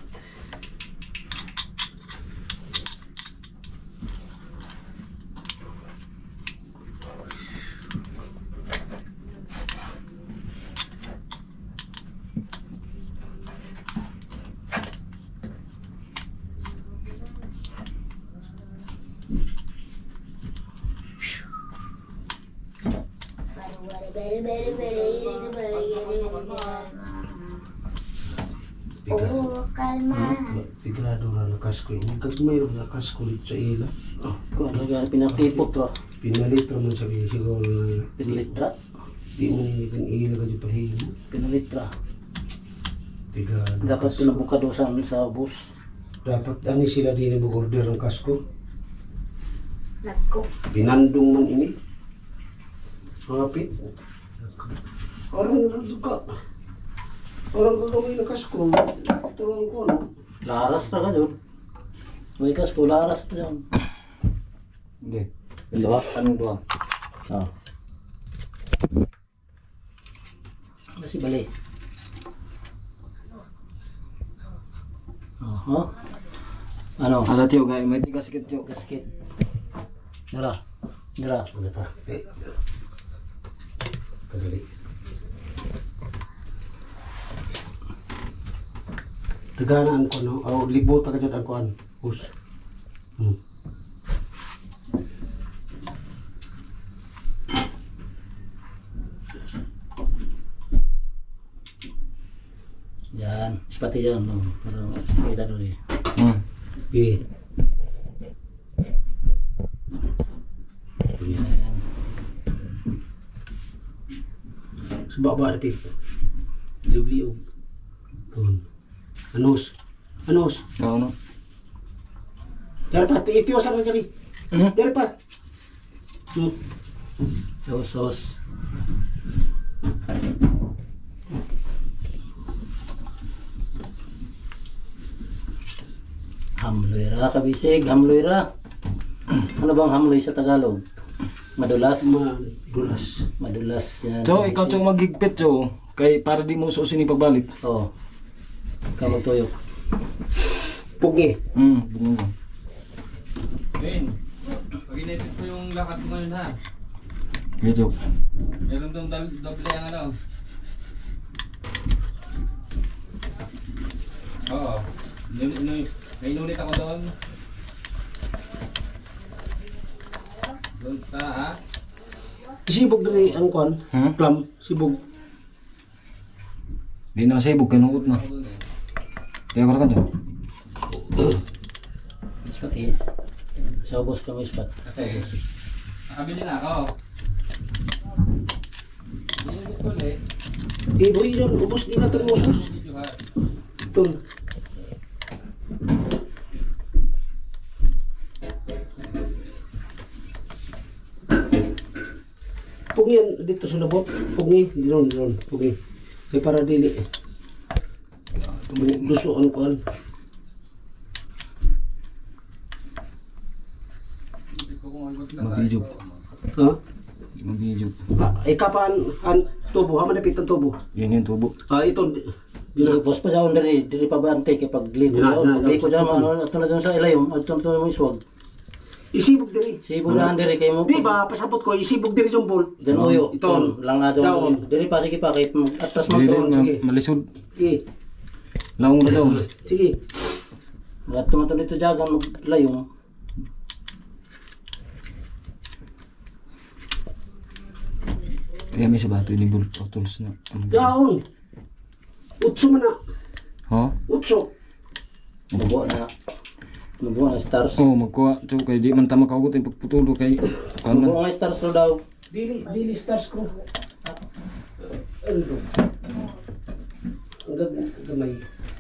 Beri beri beri beri beri. Oh, kalma. Pigado na lakas ko. Yung kagmayroon na lakas ko dito sa ila. Kung ano nga pinakipot ra. Pinalitro mo sa siguro na Pinalitra. di mo yung ila ka dito pahimo. Pinalitra. Pigado. Dapat pinabukadosan sa bus. Dapat ani sila din mag-order ng kasko. Nagko. Pinandong man ini. Mga pit. Orang ka. Orang gagawin ng kasko. Tulong ko no. Laras na ka doon. May kasko, laras pa dyan. Hindi. Dua? Anong duha? Ah. Kasi bali. Aha. Ano? Ala tiyo gay may tigas kit tiyo. Gasket. Dara. Dara. Ano pa? Eh. Kadali. Daganaan ko no, o libot ka jud ang kuan. Hus. Hmm. Yan, sepati yan, no. Para kita dulu ya. Hmm. Okay. Yan. Sebab buat tapi. Liu-liu. Tuh. Anus. Anus. Oo, no? Dari pa, itiwasan na kami. Dari pa. Hmm. Sos, sos. Hamloira kabisig, hamloira. Ano bang hamloy sa Tagalog? Madulas? Madulas. Madulas yan. So, ikaw Chong magigpit, Chong. Kay para di mo susin yung pagbalik. Oo. Ikaw magtuyok. Pugi. Hmm, bungo mo. Win, pag inipit ko yung lakad ko ngayon ha. Okay, Chong. Meron doon dal- doble ang ano. Oo. Inunit, inunit. May inunit ako doon. Doon ka ha. Sibog dari ang kuan. Hmm? Klam. Sibog. Di na sibog, kinuot na. Ako doon eh. Kaya ko na ka, Chong. Sepati. Sa ubos kami sepat. Kasi, nakabili na ako. Inunit ko ulit. Iboy yan. Ubus din natin musos. Video ha. Ito. Pugi yan dito sa labot. Pugi. Diron, diron. Pugi. Kaya para dili. Dusuan kuan. Mag-video. Ha? Mag-video. Ah, ikapan ang tubo. Haman napit ang tubo. Yun yung tubo. Ah, ito. Dina. Bos pa daw dari dari pabante kay pagliko Dina, daw. dina, Pagliko dina. daw ano ato na dun sa ilayom, ato na mo iswag. Isibog diri. Si ibulan diri kay mo. Di ba pasabot ko isibog diri yung bolt. Dan uyo. Ito. lang nga daw. Daon. Diri pa sige pa kay atras mo Dili, to. ma- sige. malisod. Sige. Laong na daw. Sige. At tumatun dito jagan maglayom. Kaya may sabato ni Bull Tools na. Daon. Utso man na. Ha? Utso. Mabuo na. Mabuo na stars. Oo, oh, magkuha. So, kay di man tama kaugot yung pagputulo kay... Ano Mabuo man? nga stars daw daw. Dili, dili stars ko. Ano? Ang gag- gamay.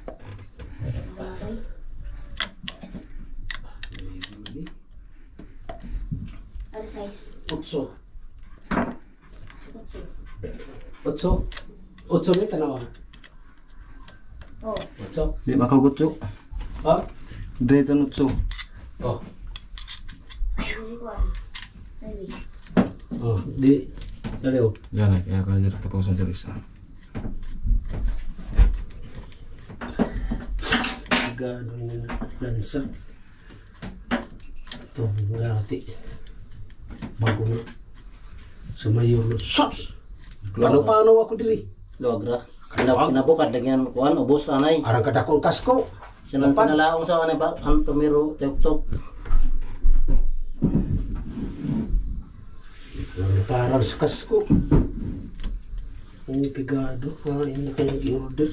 Ano size? Utso. Kutsi. Utso. Utso ni tanawa. Oh. Utso. Di makaugot, so. Ha? Dito tanot, so. Oh. Hindi ko ano. Maybe. Oh, di. Dali oh. Yan na, kaya ka dito tapos na dito isa. Gano'n yun na. Lancer. Ito, ngati. Bago na. Sumayo na. Sos! Paano-paano ako diri? Logra. Kinab kinabukad lagyan kuan ubos anay. Arang kadakong kasko. Sinan pinalaong sa anay ba an pamiro tiktok. Parang sa kasko. Ang pigado. Ah, ini kayong i-order.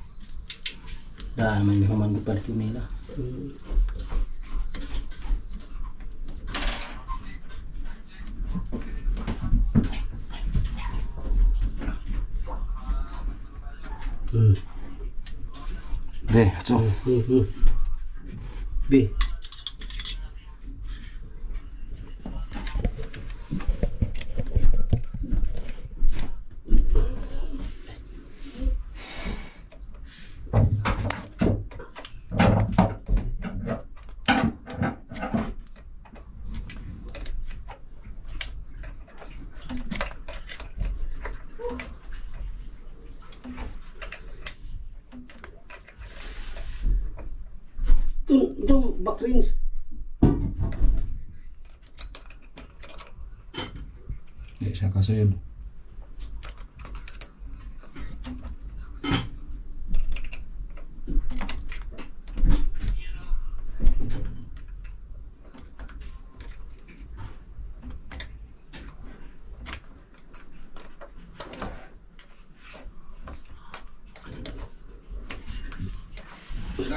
Daan may human pa dito nila. Hmm. Hmm. Di, so. Hmm. Hmm. B. Itong, itong backrings. Di, siya kasunod.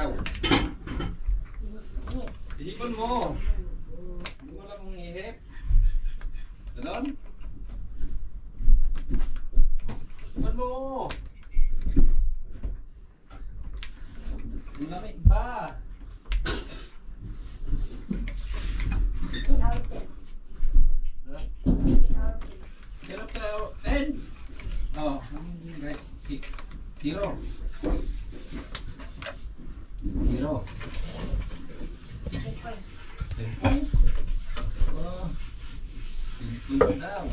Daw. Ihipon mo. Hindi mo lang mong ihip. Ganon? Ihipon mo. Ang lamig ba? Zero tayo. Ten. Oh, right. Six. Zero. Zero. Ten. Oh. Ten daw.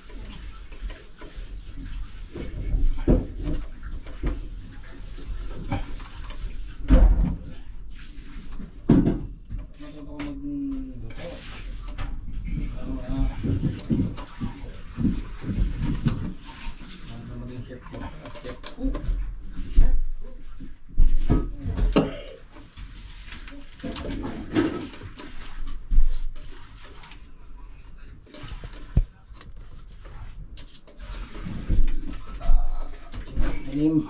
Alim.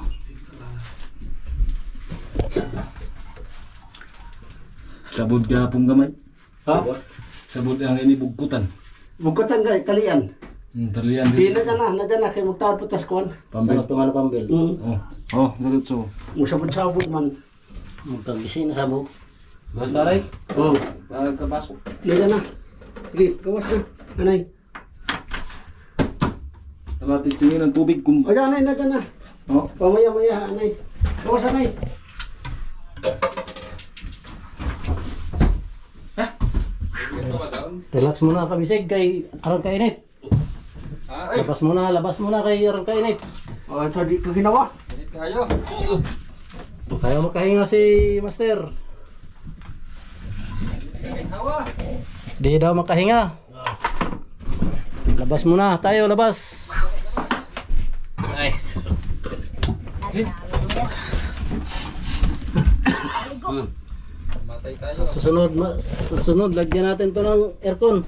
Sabod ka pong gamay. Ha? Sabod ang ini bugkutan. Bukutan ka, talian. Hmm, talian Di din. na dyan na, na dyan na kayo magtawad putas kuhan. Pambil. Sa tungan pambil. Mm. Oh. Oh, diretso. Musabot-sabot man. Magpagisi na sabog. Bas taray. Oh, Pagkapasok. na dyan na. Sige, gawas na. Anay. Nalatis tingin ng tubig kung... O dyan, anay, na dyan na. Oh. Pamaya-maya, anay. Gawas, anay. Relax muna kabisig kay aron ka init. Labas muna, labas muna kay aron ka init. O, ito di ko ginawa. Init kayo. Kaya makahinga si Master. Hawa. Di daw makahinga. Labas muna tayo, labas. Ay. Matay tayo. Susunod, ma- susunod lagyan natin to ng aircon.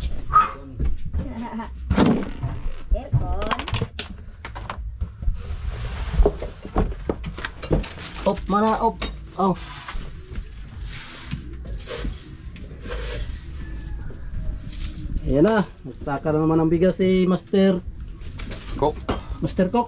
Op mana op. Oh. Ayan na, magtaka na naman ng bigas si Master Cook. Master Cook.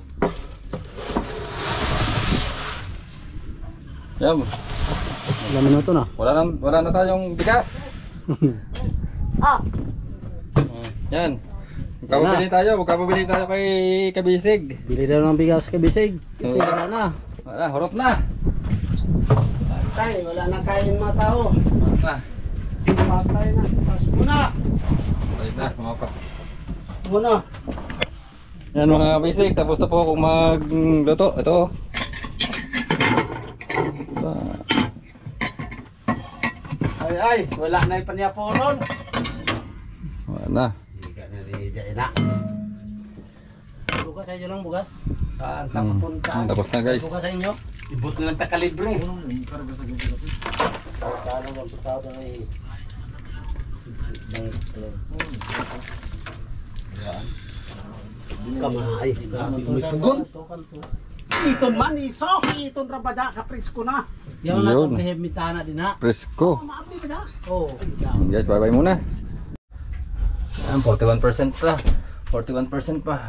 Yan. Ilang minuto na. Wala na, wala na tayong bigas. Oh, Yan. Magkapabili tayo, magkapabili tayo kay Kabisig. Bili daw ng bigas kay Bisig. Kasi wala na. Wala, hurot na. Tay, wala na kain mga tao. Hurot na. Patay na. Pas muna. Balik na, mga pa. Muna. Yan mga Kabisig, tapos na po akong magluto. Ito. Ito. Ay, ay, wala na yung panyaporon. Wala na. Higa na ni Jaina. Bukas sa inyo lang, bukas. Saan Hmm. tapunta? Tapos na guys. Bukas sa inyo. Ibot na lang takalibre. Kano bang pagkado ay Kamay. May pugon. Iton man, iso. Iton rabada. Kapris ko na. Yung na Yun. itong hemmitana din ha. Presko. Maabli ba na? Oo. Guys, bye-bye muna. Yan, forty-one percent pa. forty-one percent pa.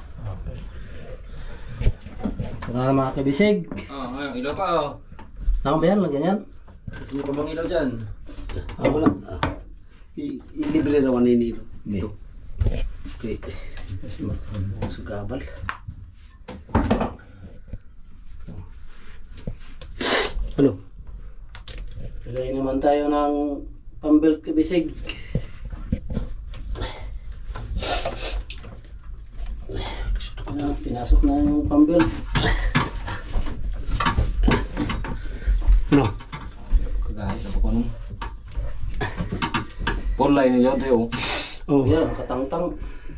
Ito na mga kabisig. Oh, ngayon, ilaw pa oh. Tama ba yan? Lagyan yan? Gusto niyo pa bang ilaw dyan? Ah, wala. Ah. I- Ilibre rawan ni Nino. Ito. Okay. Sugabal. Ano? Lagay naman tayo ng pambelt kabisig. Ayan, pinasok na yung pambelt. Ano? Kagahit ako ko nung. Online niya tayo. Oh. Yan, katangtang.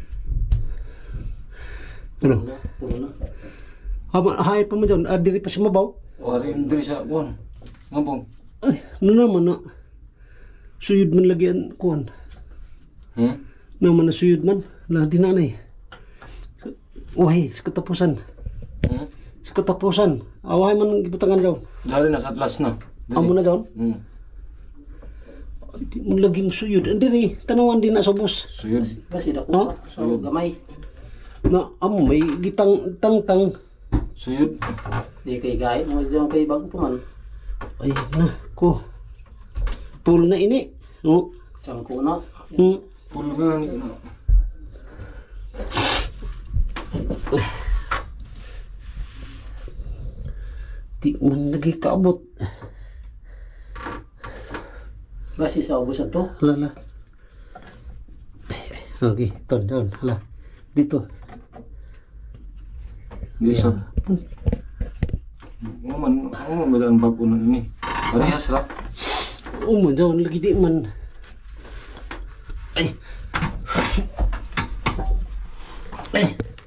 Ano? Puro na, puro na. Haba, hay pa mo dyan. Ah, diri pa si Mabaw. O rin diri sa kuan. Ngapong. Ay, ano naman na? Suyod man lagi ang kuhan. Hmm? Naman na suyod man. Wala, di na na eh. Uhay, sa katapusan. Hmm? Sa katapusan. Awahay man ang ibutangan daw. Dali na sa atlas na. Amo na doon? Hmm. Ay, di mo lagi mo suyod. Hindi rin, tanawan din na sa bus. Suyod. Basi dako Ha? so gamay. Na, amo, may gitang tang-tang. Suyod. Di kay gay mo diyan kay bago pa man. Ay, na, ko. Pool na ini. Oh. Sangko na. Hmm. Pulo nga ni. Di man lagi kaabot. Basi sa ubusan to. Hala, hala. Okay, ito, doon. Hala. Dito. Di sa. Mo man, mo man ang bago na ini. Parehas ra. Oh, man, doon. Lagi di man. Ay. Ay.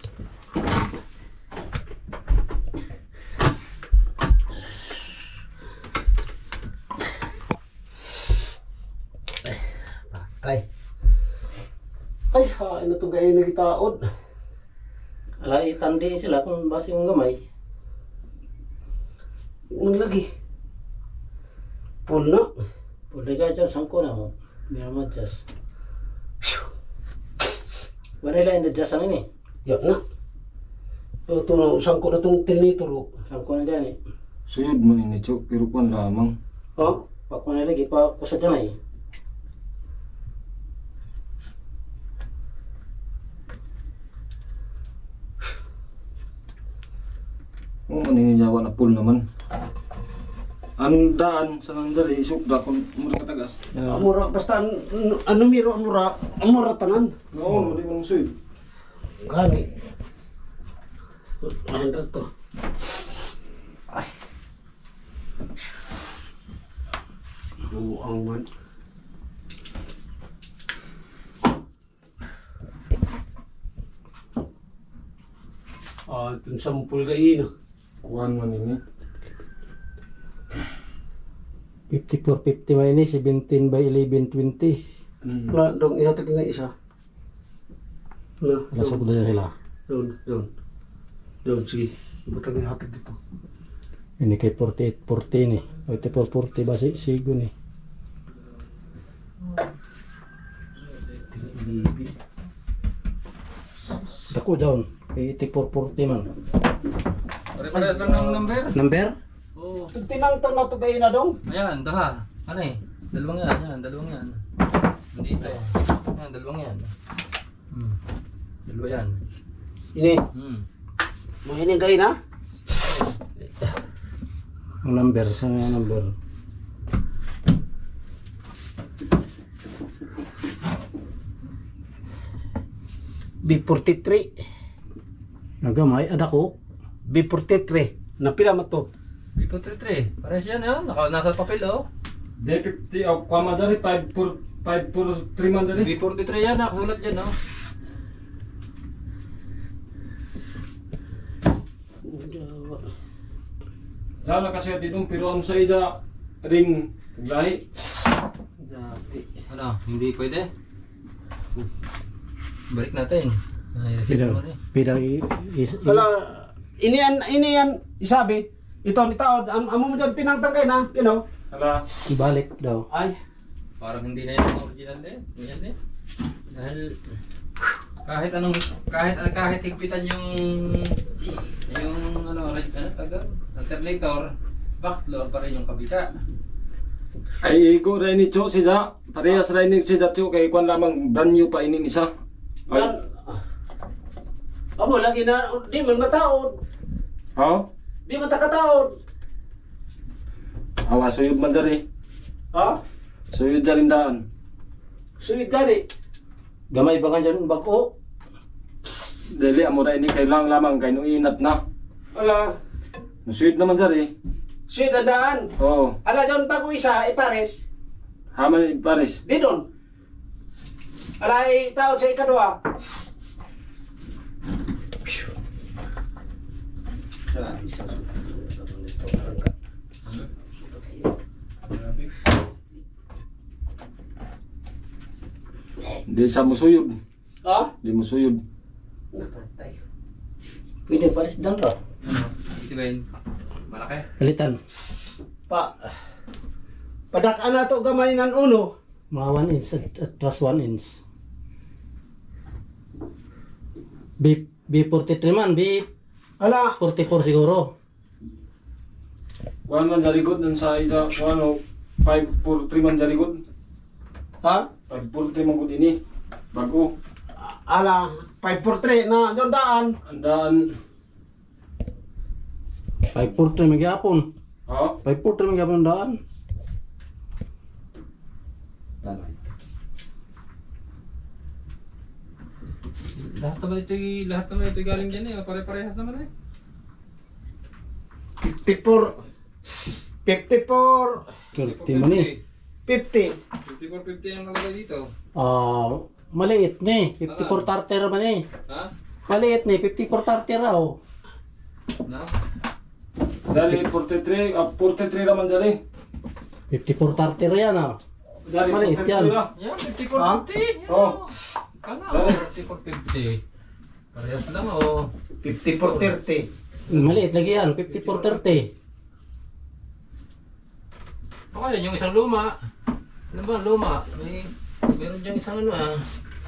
Patay. Ay, hain na ito gaya na gitaod. Ala itandi sila kung basi mong gamay. Yung lagi. Pool na. Pwede ka dyan sangko na mo. Meron mo adjust. Wala nila in-adjust ang ini. Yak na. Ito na, usang ko na itong tilnitor. Sangko na dyan eh. Suyod man ini, Chok. Pero kung lamang. Ha? Pag na lagi pa ko sa gamay. Mo man ini yawa na pool naman. Ang daan sa nandiyan, isukda kung mura katagas. Amura, basta an, ano miro, amura, amura tanan. Oo, hindi mo suyod. Gani. Ayun to. Ay. Buang man. Ah, itong sampul kain. Kuhan man ini. fifty-four fifty may ini, seventeen by eleven twenty. Wala, dong ihatag na isa. Na, Nasa ko dyan sila. doon, doon. Doon, sige. Ibutang ihatag dito. Ini kay forty-eight forty ni. forty-four forty basi sigo ni. Bibi. Dako down. eighty-four forty man. Pare-parehas lang ng number. Number? Oo. Itong tinangtang na ito kayo na dong. Ayan, daha. Ano eh? Dalawang yan, yan, dalawang yan. Dito. Yan, dalawang yan. Hmm. Dalawa yan. Ini, Hmm. mo hining kayo na? Ang number, saan yung number? B forty-three. Nagamay, ada ko. B forty-three. Napila mo to? B forty-three. Parehas yan, yan. Naka, nasa papel, oh. D fifty, oh, kuha man dali, five four three man dali. B forty-three yan, nakasulat dyan, oh. Lalo kasi dito, pero ang sa isa, ring, taglahi. Dati. Ano, hindi pwede? Uh. Balik natin. Ay, receipt Pida, naman eh. pida, i- is, i- Wala, ini yan, ini yan, isabi. Ito, ni taod, am amo mo dyan tinangtang kayo na, you know? Hala. ibalik daw. Ay, Parang hindi na yan ang original eh. Ganyan eh. Dahil kahit anong kahit kahit higpitan yung yung ano, right, ano taga alternator, backload pa rin yung kabita. Ay, ko rin ni Chok siya. Parehas rin ni siya Chok, kay kuhan lamang brand new pa ini isa. Ay, yan. Amo, lagi na, di man mataod. ha? Di man takataod. Awa, suyod man dali. Ha? Suyod dali daan. Suwid gani. Gamay ba ka dyan, bako? Dali, amo rin ini kay lang lamang, kay nung inat na. Wala. Suyod naman dali. Suwid ang daan. Oo. Ala, dyan pag isa, ipares. Haman Paris. Di doon. Ala, itaod sa ikadwa. Di sa musuyod. Ha? Di musuyod. Napatay. Pwede palis dan ra. Ano? Ito ba yun? Malaki? Palitan. Pa, Padak ana to gamay nan uno. Mga one inch at, at plus one inch. B, B forty-three man, B Ala, forty-four siguro. Kuan man jarigod nun sa isa, ano, five four three man jarigod. ha? five four three man gud ini. Bago. Ala, five four three na doon daan. Andaan. five forty magyapon. Ha? five forty magyapon daan. Lahat naman ito, lahat naman ito galing dyan eh. Pare-parehas naman eh. fifty-four. fifty-four. thirty man eh. fifty. fifty-four fifty ang nalagay dito. Ah, maliit ni, fifty-four thirty man eh. Ha? Maliit ni, fifty-four thirty raw. Na? Dali forty-three, ah, forty-three naman dali. fifty-four thirty ra yan ah. Dali Maliit yan. forty-three na. Yan, fifty-four fifty. Oh. Kana oh, fifty-four fifty. Parehas lang oh. fifty-four thirty. Maliit lagi yan, fifty-four thirty. Baka yan yung isang luma. Ano ba, luma? May, meron dyan isang ano ah.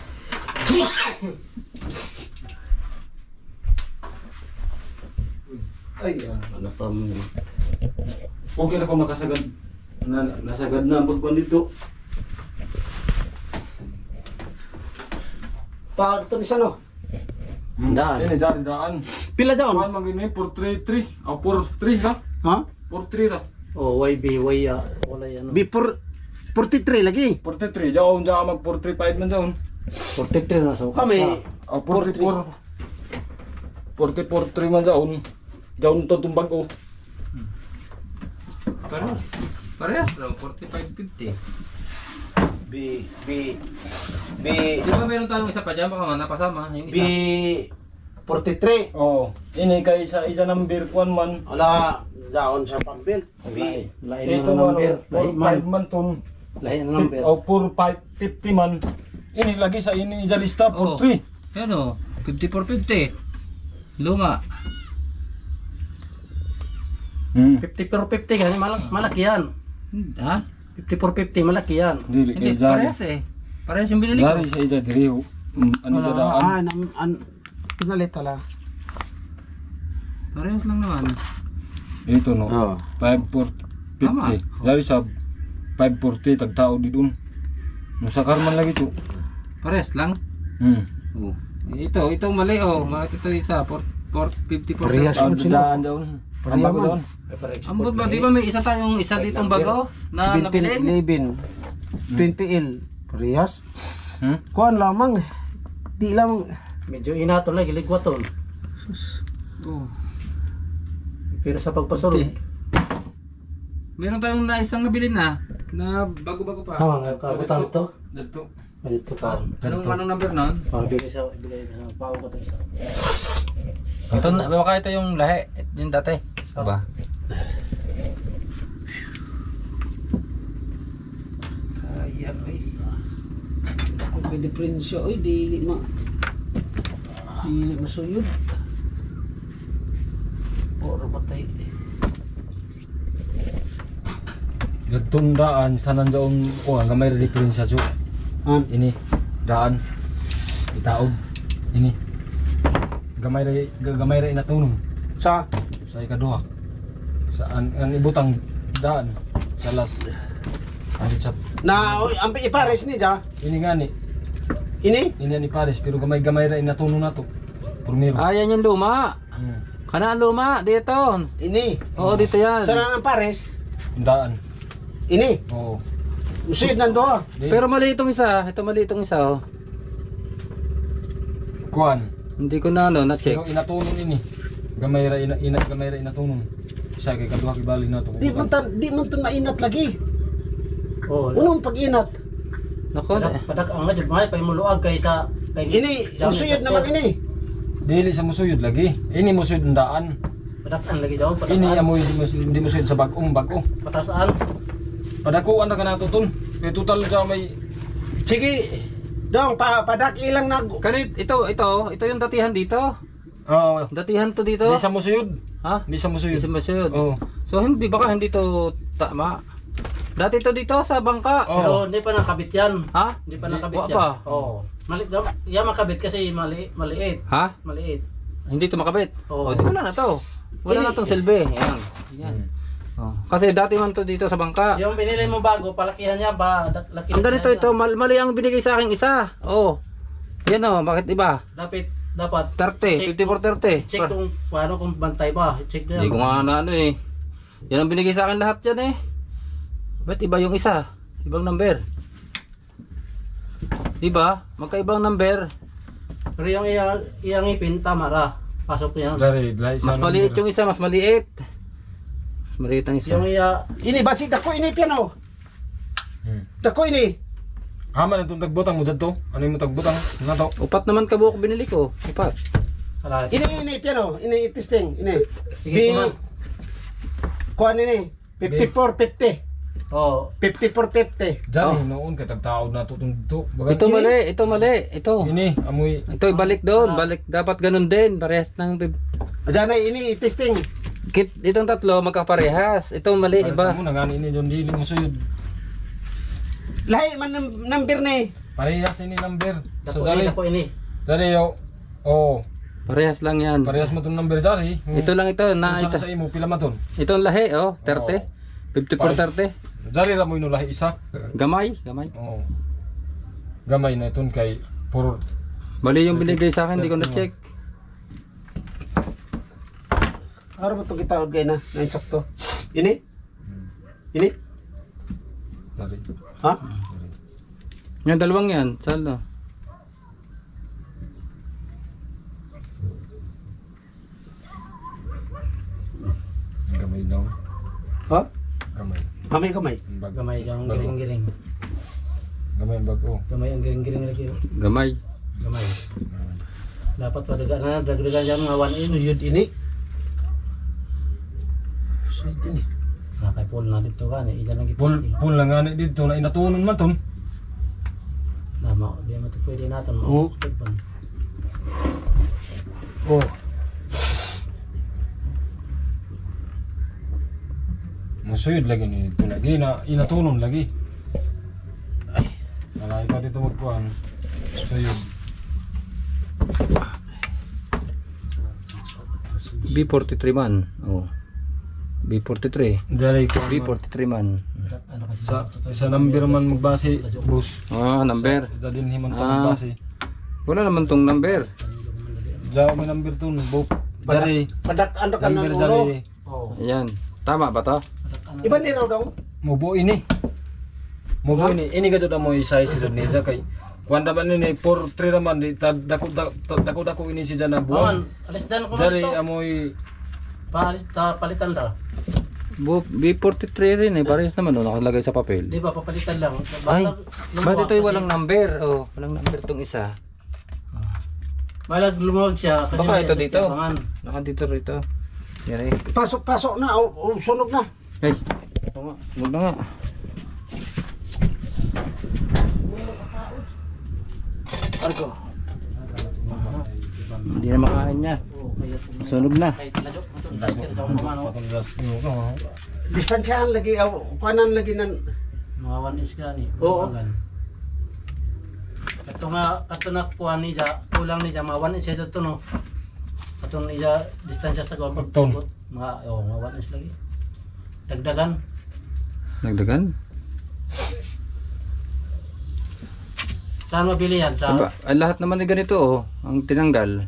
Ay, ah, ano pa mo ni? Okay na pa makasagad. Na, nasagad na ang pagkuhan dito. Pa, ito ni Sano. Daan. Ini dali daan. Pila daon? Kuan man gini four three three. Ah, four three ra. Ha? four three ra. Oh, Y B, Y ah, wala yan. B forty-three lagi. forty-three. Jaon jaon mag four three five man jaon. forty-three na sa Kami, Ah, forty-four. forty-four three man jaon. Jaon to tumbag ko. Parehas. Parehas lang, forty-five fifty. B, B, B, Di ba meron tayong isa pa dyan, baka nga napasama, yung B isa. forty-three. Oh, ini kay sa isa number kuan man. Ala, daon sa pambil. Lahi, lahi Ito na man number. four Lahi five man. man ton. Lahi na number. Oh, four five fifty man. Ini lagi sa ini sa lista Oh. four three. Yan o, fifty-four fifty. Luma. Hmm. fifty-four fifty kasi malak malaki yan. Ha? fifty-four fifty malaki yan. Dili Hindi, kay Jari. parehas eh. Parehas yung binili ko. Jari sa isa diri. Mm, ano sa daan? Ah, an, an, pinalit ala. Parehas lang naman. Ito no. Oh. five four fifty. Tama. Jari sa five forty tagtao di dun. Musakar man lagi to. Parehas lang. Hmm. Oh. Ito, ito mali oh. Bakit ito isa? four fifty-four. Parehas. Ah, mo sila. daan daw. Pareha Ang bago man. daw. Ang ba, di ba may isa tayong isa ditong bago na seventeen nabilin? eleven. twenty L. Parehas. Hmm? Kuan lamang. Di lamang. Medyo inato lagi ligwaton. Oh. Pero sa pagpasulod. Okay. Meron tayong na isang nabilin na na bago-bago pa. Tama nga kabutan to. Dito. Ay, ito pa. Anong anong number nun? Ah, bigay sa bigay na pao ko to isa. Ito na, baka ito yung lahi, yung dati. Ba? Ay, ay. Ako may diferensya. Ay, dili ma. Dili masuyod. Oro patay. Gatong daan sanan daon ko nga may diferensya jo. Han. Ini daan itaog. Ini gamay ra gamay ra inatunong Sa sa ikaduha. Sa an, an ibutang daan sa las. Andi sa na oy, ambi ipares ni ja. ini ngani Ini? ini ni Paris pero gamay gamay ra inatunong nato. Primero. Ah, yan yung luma. Hmm. Kana ang luma, dito. Ini. Oo, dito yan. Sana ang pares. Daan. Ini. Oo. Usid nando. Di, Pero mali itong isa. Ito mali itong isa oh. kuan. Hindi ko na ano, na-check. Pero inatunong ini. Gamay ra ina, ina gamay ra inatunong. Isa kay kaduha kibali nato. Di man tan, di man tan mainat lagi. Oh, Unong pag-inat. Nako, padak padak ang ngajud may pa muluag kay sa kay Ini, usuyod naman ini. Dili sa musuyod lagi. Ini musuyod ang daan. Padakan lagi daw padakan. Ini amoy di mus- di musuyod sa bagong bago. Patasaan. Padakuan na ka nato ton. Kay total dyan may Sige. Dong, pa padak ilang nag Kanit, ito, ito, ito yung datihan dito. ah Datihan to dito. di sa musuyod. Ha? Di sa musuyod. Hindi sa masyod. Oo. So hindi baka hindi to tama. Dati to dito sa bangka. Oh. Pero hindi pa nakabit yan. Ha? Hindi pa Hindi- nakabit wa yan. pa. Oo. Mali, yan makabit kasi mali, maliit. Ha? Maliit. Hindi to makabit. Oo. Oh, di wala na to. Wala na tong silbi. Yan. Yan. Oh. Kasi dati man to dito sa bangka. Yung binili mo bago, palakihan niya ba? dak- Laki Ang ganito ito, mal mali ang binigay sa akin isa. Oh. Yan oh, bakit iba? Dapat, dapat. thirty, Check fifty-four thirty. Check kung paano kung bantay ba. Check na Hindi yan. ko nga na ano eh. Yan ang binigay sa akin lahat yan eh. Ba't iba yung isa? Ibang number. Diba? Magkaibang number. Pero yung iyang, iyang ipin, tama ra. Pasok yan. Dari, lahi Mas maliit yung isa, mas maliit. Mas maliit ang isa. Yung iya, Ini basi dako ini piano. Hmm. Dako ini. Hama na itong tagbutang mo dyan to. Ano yung tagbutang? Ano to? Upat naman kabuok binili ko. Upat. alay. Ini ini piano, ini testing, ini. Sige, kuman. Kuan ini fifty-four fifty. Oh, fifty-four fifty. Dyan, noon kay tagtaod na ito. Ito, baga- Ito mali, ito mali. Ito. Ini, amoy. Ito ibalik doon, balik. Dapat ganun din. Parehas ng bib- Diyan ay ini testing. Kit, itong tatlo magkaparehas. Ito mali, Iba. iba. Mo, nangani ini doon, dili mo suyod. Lahi man num- number ni. Parehas ini number. So, dako ini, dari, dako ini. dari, yo. Oh, Parehas lang yan. parehas mo itong number, dari. Ito lang ito. Na, Kung ito. saan sa imo, pila man ton. Itong lahi, oh. thirty. fifty-four thirty. Dari ra mo inulahi isa. Gamay, gamay. Oo. Gamay na iton kay puro Mali yung binigay sa akin, hindi ko na-check. Ara mo to kita gay na, na insakto. Ini? Ini? dari. Ha? Yung dalawang yan, saan no? Gamay daw. Ha? Gamay. Kamay kamay. Ang bag. Gamay ang Bago. giring-giring. Gamay ang bag oh. Gamay ang giring-giring lagi. oh. Gamay. Gamay. Dapat padaga na dagdagan jam nga one in yun ini. Sweet ini. Nakay pool na dito ka ni ida nang Pul gipisting. pul lang ani dito na inatunon man ton. Tama, di mo to pwede natin Oo. mo. Pagpan. Oh. Masuyod lagi ni dito lagi na inatunon lagi. Ay, wala ikaw dito magkuhan. Suyod. B forty-three man. Oh. B forty-three. Dari ko B forty-three man. Ano kasi sa sa number man magbase bus. Ah, number. Sa din himan to Ah. magbase. Wala naman tong number. Diyan may number ton bo. Dari Padak ano ka number ng ulo. dari. Oh. Ayan. Tama ba to? Iba ni raw daw. Mubo ini. Mubo ini. Ini gadto mo size sidod ni sa kay kuanda man ni four three raman di tad- dako dako dako dako ini si jana Buwan, buwan. alis dan ko Dari to. amoy Paalis ta palitan ta. Bu- B forty-three rin eh. Parehas naman oh, nakalagay sa papel. Di ba papalitan lang. Ay, Lumuwag ba't ito kasi- walang number? Oh, walang number tong isa. Malag lumuwag siya kasi Baka may ito adjust dito. na pangan. Naka dito rito. Yari. Pasok pasok na o, o sunog na. Ay, ito nga. Huwag na nga. Argo. Hindi na makain niya. Oh, kaya Sunog na. Kahit ladok, ito, basket, ito, mga ano, Distansyahan lagi aw kanan lagi nan. mga one is ka ni. Oo. Umagan. Ito nga, ito na kuha ni Ja, kulang ni Ja, mga one is ito to no. Ito ni Ja, distansya sa gawang Ton. Mga, oh, mga one is lagi. Dagdagan. Nagdagan? Saan mabili yan? Sa, Diba, ay, lahat naman ay ganito oh. Ang tinanggal.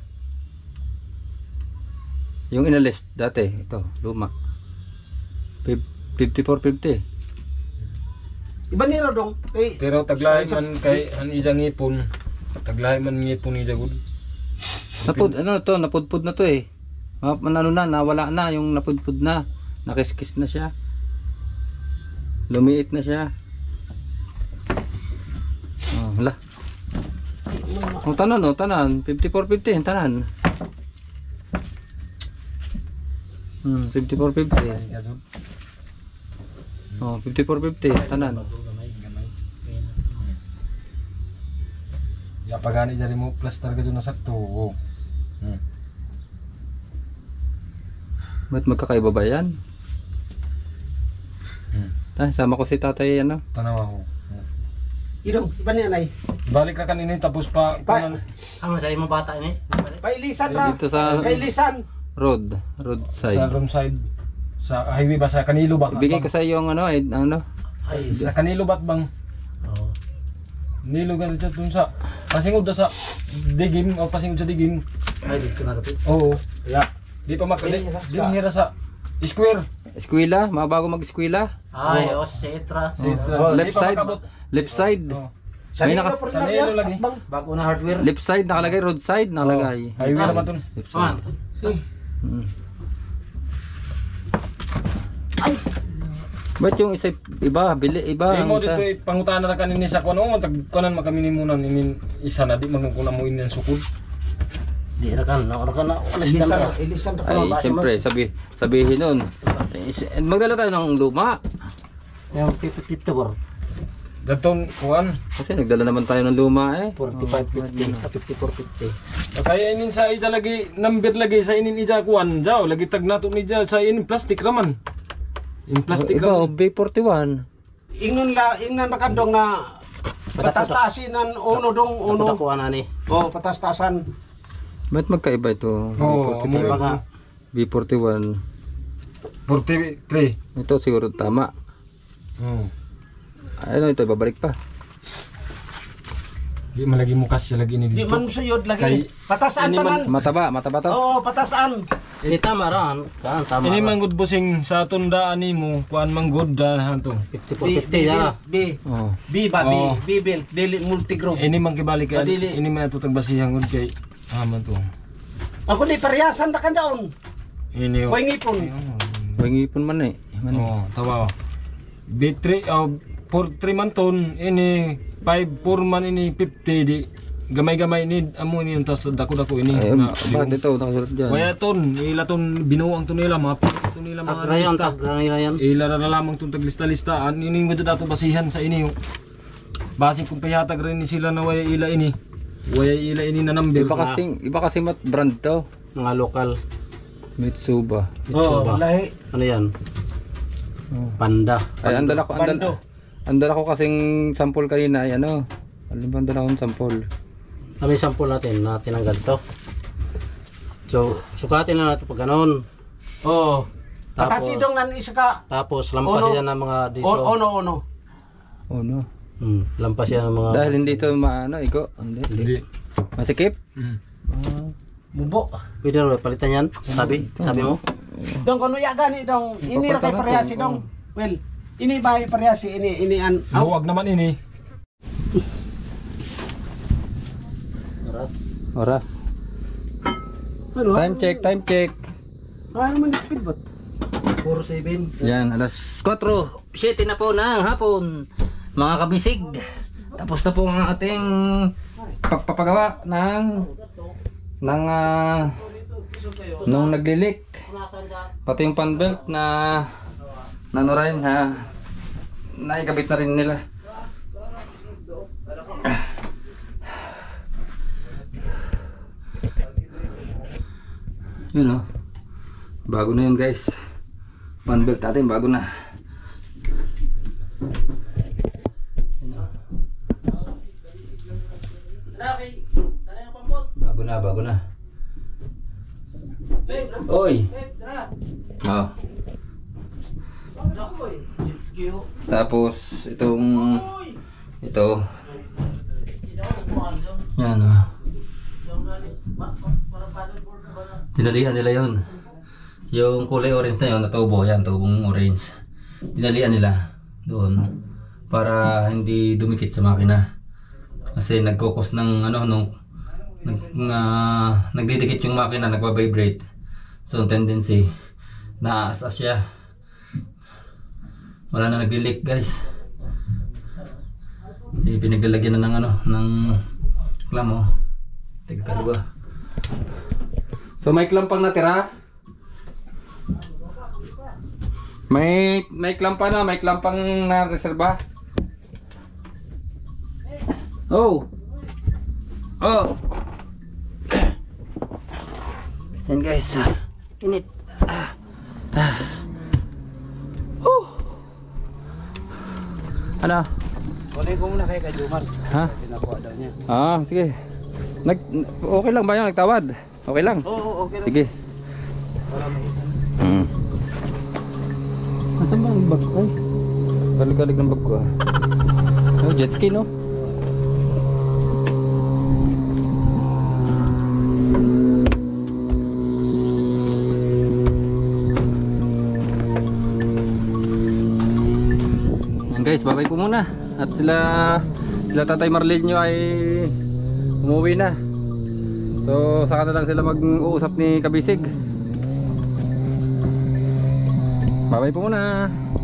Yung inalis dati. Ito, luma. fifty-four fifty. Iba ni raw dong. Kay Pero taglahi man kay an ijang ngipon. Taglahi man ngipon ni jagud. Napud, ano to, napudpud na to eh. Ma- Ano na, nawala na, yung napudpud na. Nakiskis na siya. Lumiit na siya. Oh, hala. Oh, tanan, oh, tanan. fifty-four fifty, tanan. Hmm, fifty-four fifty. Jagud. Oh, fifty-four fifty, tanan. Ya pagani jari mo plaster ka na sakto. Oh. Hmm. Ba't magkakaiba ba yan? Hmm. Ah, sama ko si tatay ano. Tanaw ako. Idong, iba niya nay. Balik ka kanini tapos pa Pa, kunan. Ang sa imong bata ini. pailisan ra. Dito sa Kailisan. road, road Sa side. road side. Sa highway ba sa Kanilo ba? Ibigay ko sa iyo yung ano, eh, ano. Ay, Sa Kanilo ba't bang? oh. Nilo ganito dun sa pasingod na sa digim o pasingod sa digim. Ay, dito na dapat. Oo. Ya. Di pa makali. Di hira sa square. Eskwela, mga bago mag-eskwela. Ay, oh, setra. Si Oh, Left di pa side. makabot. Left side. Oo. Sa May nilo nakas- pa rin sa lang nilo yan, lagi. Bang. Bago na hardware. Left side nakalagay, road side nakalagay. Highway naman dun. Left Man. side. Mm. Ba't yung isa iba, bili iba Di ang mo isa. dito eh, pangutana na kanini sa kuno mo tag kunan makaminimunan inin isa na di man kuno mo inin sukod. Di na kan, na kan na alas Ilisan na. ra, ilisan ra. Ay, siyempre, sabi, sabihin nun. eh, Magdala tayo ng luma. Yung fifty fifty bor. Daton kuan. Kasi nagdala naman tayo ng luma eh. forty-five fifty, fifty-four fifty. Kaya inin sa ija lagi number lagi sa inin ija kuan jaw lagi tag nato ni ija sa inin plastic raman. In plastic Iba, oh, raman. B forty-one. Ingon la, ingnan nakandong na patastasin ng uno dong uno. Uno. Uno. Ani. Oh, patastasan. Ba't magkaiba ito? Oo, B forty-one. Baka. B forty-one. forty-three. Ito siguro tama. Oh. Ano ito, babalik pa. Di man lagi mo kasya lagi ni Di dito. man mo suyod lagi. Kay- Patasan Ini man- tanan. Mataba, mataba to. Oo, patasan. Ini tama ran. Kan tama. Ini ra. man gud busing sa tundaan nimo kuan man gud dahan to. fifty-four B, fifty B, ya. B, Oh. B ba, B, Oo. B, B, dili multigroup. Ini man kibalik kay Madili. ini man ato tag basihan gud kay aman to. Ako ni paryasan na kandaon. Ini oh. Koy ngipon. Wangipon man eh. Man eh. Oh, tawa. B three oh for three man ton ini five four man ini fifty di gamay-gamay ni amo ini yung tas dako-dako ini Ay, na bakit ito? Nakasulat dyan. Waya ton, ila ton binuang ton nila mga pito ton nila mga Tagrayan, lista. tagrayan. Ila na lamang ton taglista-lista. An ini nga dato basihan sa ini yung base kung payatag rin ni sila na waya ila ini. Waya ila ini na number. Iba kasing, iba kasi mat brand to. Mga lokal. Mitsuba. Oo, ba? lahi. Ano yan? Panda. Ay, andala ko, Bando. andala, andala ko kasing sample kanina. Ay, ano? Ano ba andala akong sample? Kami sample natin na tinanggal to. So, sukatin na natin pag ganon. Oo. Tapos- Patasidong nan isa ka. Tapos lampasin Uno. yan ng mga dito. O- Ono, ono. Oh no. Hmm, lampas yan ng mga... Dahil hindi ito maano, iko. Hindi. Hindi. Masikip? Mm. Bubo. Pwede rin, palitan yan. Sabi, sabi mo. Dong kono ya gani dong. Ini ra kay paryasi dong. Well, ini ba paryasi ini ini an. Aw, Huwag naman ini. Oras. Oras. ano? Time check, time check. Ano man speedboat? four seven. Yan, alas kwatro. Siyete na po ng hapon. Mga kabisig. Tapos na po ang ating pagpapagawa ng ng uh, nung naglilik. Pati yung pan belt na nano rin ha. Naikabit na rin nila. Yun o. Bago na yun guys. Pan belt natin bago na. Bago na, bago na. Oy. Oh. Tapos itong ito. Yan oh. Dinalian nila yun. Yung kulay orange na yun, na tubo, yan, tubong orange. Dinalian nila doon para hindi dumikit sa makina. Kasi nagkukos ng ano nung nag, uh, nagdidikit yung makina, nagba-vibrate. So ang tendency na aas siya. Wala na nagli-leak guys. Eh, pinaglalagyan na ng ano ng clamp oh. Teka kalwa. So may clamp pang natira. May may clamp pa na, may clamp pang na reserba. Oh. Oh. Yan guys. ah. Init. Ah. Ah. Huh. Ano? Kunin ko muna kay Kajumar. Ha? Pinakuha daw niya. Ah, sige. Nag okay lang ba 'yung nagtawad? Okay lang. Oo, oo, okay lang. Sige. Para may Hmm. Nasaan ba ang bag ko? Ay, kalig-kalig ng bag ko ah. Oh, jet ski no? Yan guys, babay po muna. At sila sila Tatay Marlene ay umuwi na. So saka na lang sila mag-uusap ni Kabisig. Babay po muna.